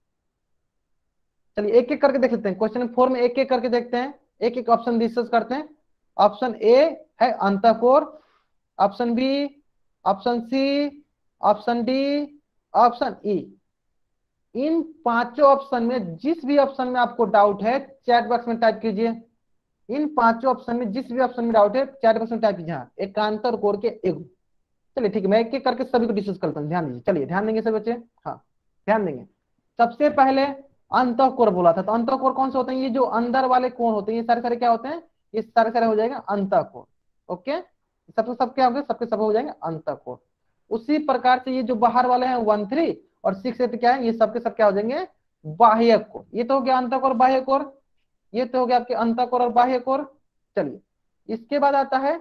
चलिए एक एक करके देख लेते हैं, क्वेश्चन 4 में एक एक करके देखते हैं, एक एक ऑप्शन डिस्कस करते हैं। ऑप्शन ए है अंतःकोण, option B, option C, option D, option E. इन पांचों ऑप्शन में जिस भी ऑप्शन में आपको डाउट है चैट बॉक्स में टाइप कीजिए। इन पांचों ऑप्शन में जिस भी ऑप्शन में डाउट है चैट बॉक्स में टाइप कीजिए। हाँ, एकांतर कोण के युग्म। चलिए ठीक है, मैं एक एक करके सभी को डिस्कस करता हूँ, ध्यान दीजिए। चलिए ध्यान देंगे सभी बच्चे, हाँ ध्यान देंगे। सबसे पहले अंतःकोण बोला था, तो अंतःकोण कौन से होते हैं, ये जो अंदर वाले कोण होते हैं, ये सारे सारे क्या होते हैं, ये सारे सारे हो जाएगा अंतःकोण। ओके, सबके सब क्या हो गए, सबके सब हो जाएंगे अंतःकोण। उसी प्रकार से ये जो बाहर वाले हैं 1, 3 और 6, 8 क्या है, ये सबके सब क्या हो जाएंगे, बाह्य कोण। ये तो हो गया अंतःकोण बाह्य कोण, ये तो हो गया आपके अंतःकोण और बाह्य कोण। चलिए, इसके बाद आता है,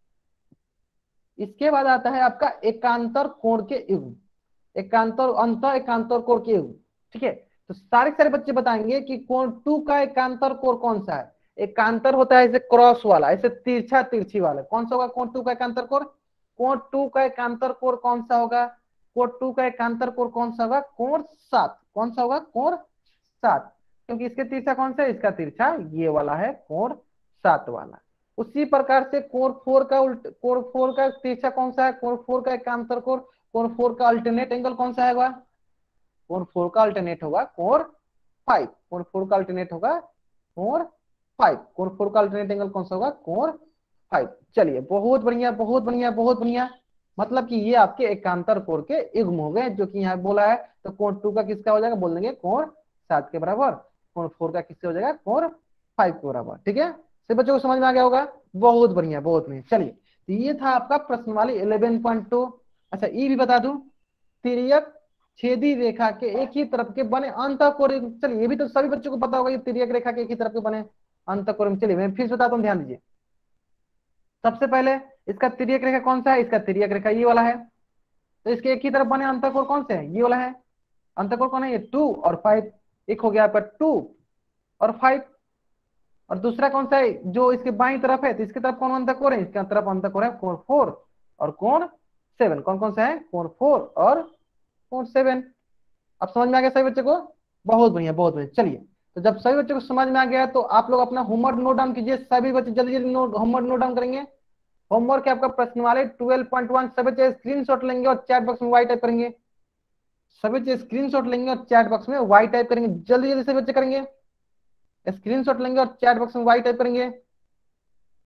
इसके बाद आता है आपका एकांतर कोण के युग्म। एकांतर अंत एकांतर कोण के युग्म। ठीक है, तो सारे सारे बच्चे बताएंगे कि कोण 2 का एकांतर कोण कौन सा है। एकांतर होता है ऐसे क्रॉस वाला, ऐसे तिरछा तिरछी वाला। कौन सा होगा कोण 2 का एकांतर कोण, कोण 2 का एकांतर कोण कौन सा होगा, कोण 2 का एकांतर कोण कौन सा होगा, कोण 7। कौन सा होगा, कोण 7। क्योंकि इसके तिरछा कौन सा है, इसका तिरछा ये वाला है, कोण 7 वाला। उसी प्रकार से कोण 4 का उल्ट, कोण 4 का तिरछा कौन सा है, कोण 4 का एकांतर कोण, कोण 4 का अल्टरनेट एंगल कौन सा है, कोण 4 का अल्टरनेट होगा कोण 5। कोण 4 का अल्टरनेट होगा कोण 5। कोण 4 का अल्टरनेट एंगल कौन सा होगा? कोण 5। चलिए बहुत बढ़िया बहुत बढ़िया बहुत बढ़िया। मतलब कि ये आपके एकांतर कोण के युग्म हो गए जो कि यहाँ बोला है। तो कोण 2 का किसका हो जाएगा? बोल देंगे कोण 7 के बराबर। कोण 4 का किससे हो जाएगा? कोण 5 के बराबर। ठीक है, सब बच्चों को समझ में आ गया होगा? बहुत बढ़िया बहुत बढ़िया। चलिए, तो ये था आपका प्रश्न वाली 11.2। अच्छा ये भी बता दूं, तिर्यक छेदी रेखा के एक ही तरफ के बने अंतःकोण। चलिए ये भी तो सभी बच्चों को पता होगा, ये तिर्यक रेखा के एक ही तरफ के बने अंतःकोण। चलिए मैं फिर से बताता हूँ, ध्यान दीजिए। सबसे पहले इसका तिर्यक रेखा कौन सा है? इसका तिर्यक रेखा ये वाला है। तो इसके एक ही तरफ बने अंतःकोण कौन से हैं? ये वाला है। अंतःकोण कौन है? ये 2 और 5। एक हो गया आपका 2 और 5। और दूसरा कौन सा है जो इसके बाईं तरफ है? तो इसकी तरफ कौन अंतःकोण है? इसके तरफ अंतःकोण है कोण 4 और कोण 7। कौन कौन सा है? कोण 4 और कोण 7। अब समझ में आ गया सभी बच्चों को? बहुत बढ़िया बहुत बढ़िया। चलिए, तो जब सभी बच्चों को समझ में आ गया तो आप लोग अपना होमवर्क नोट डाउन कीजिए। सभी बच्चे जल्दी जल्दी होमवर्क नोट डाउन करेंगे। होमवर्क है आपका प्रश्न वाले 12.1। सभी बच्चे स्क्रीनशॉट लेंगे और चैट बॉक्स में वाई टाइप करेंगे। सभी बच्चे स्क्रीनशॉट लेंगे और चैट बॉक्स में वाई टाइप करेंगे। जल्दी जल्दी सभी बच्चे करेंगे, स्क्रीनशॉट लेंगे और चैट बॉक्स में वाई टाइप करेंगे।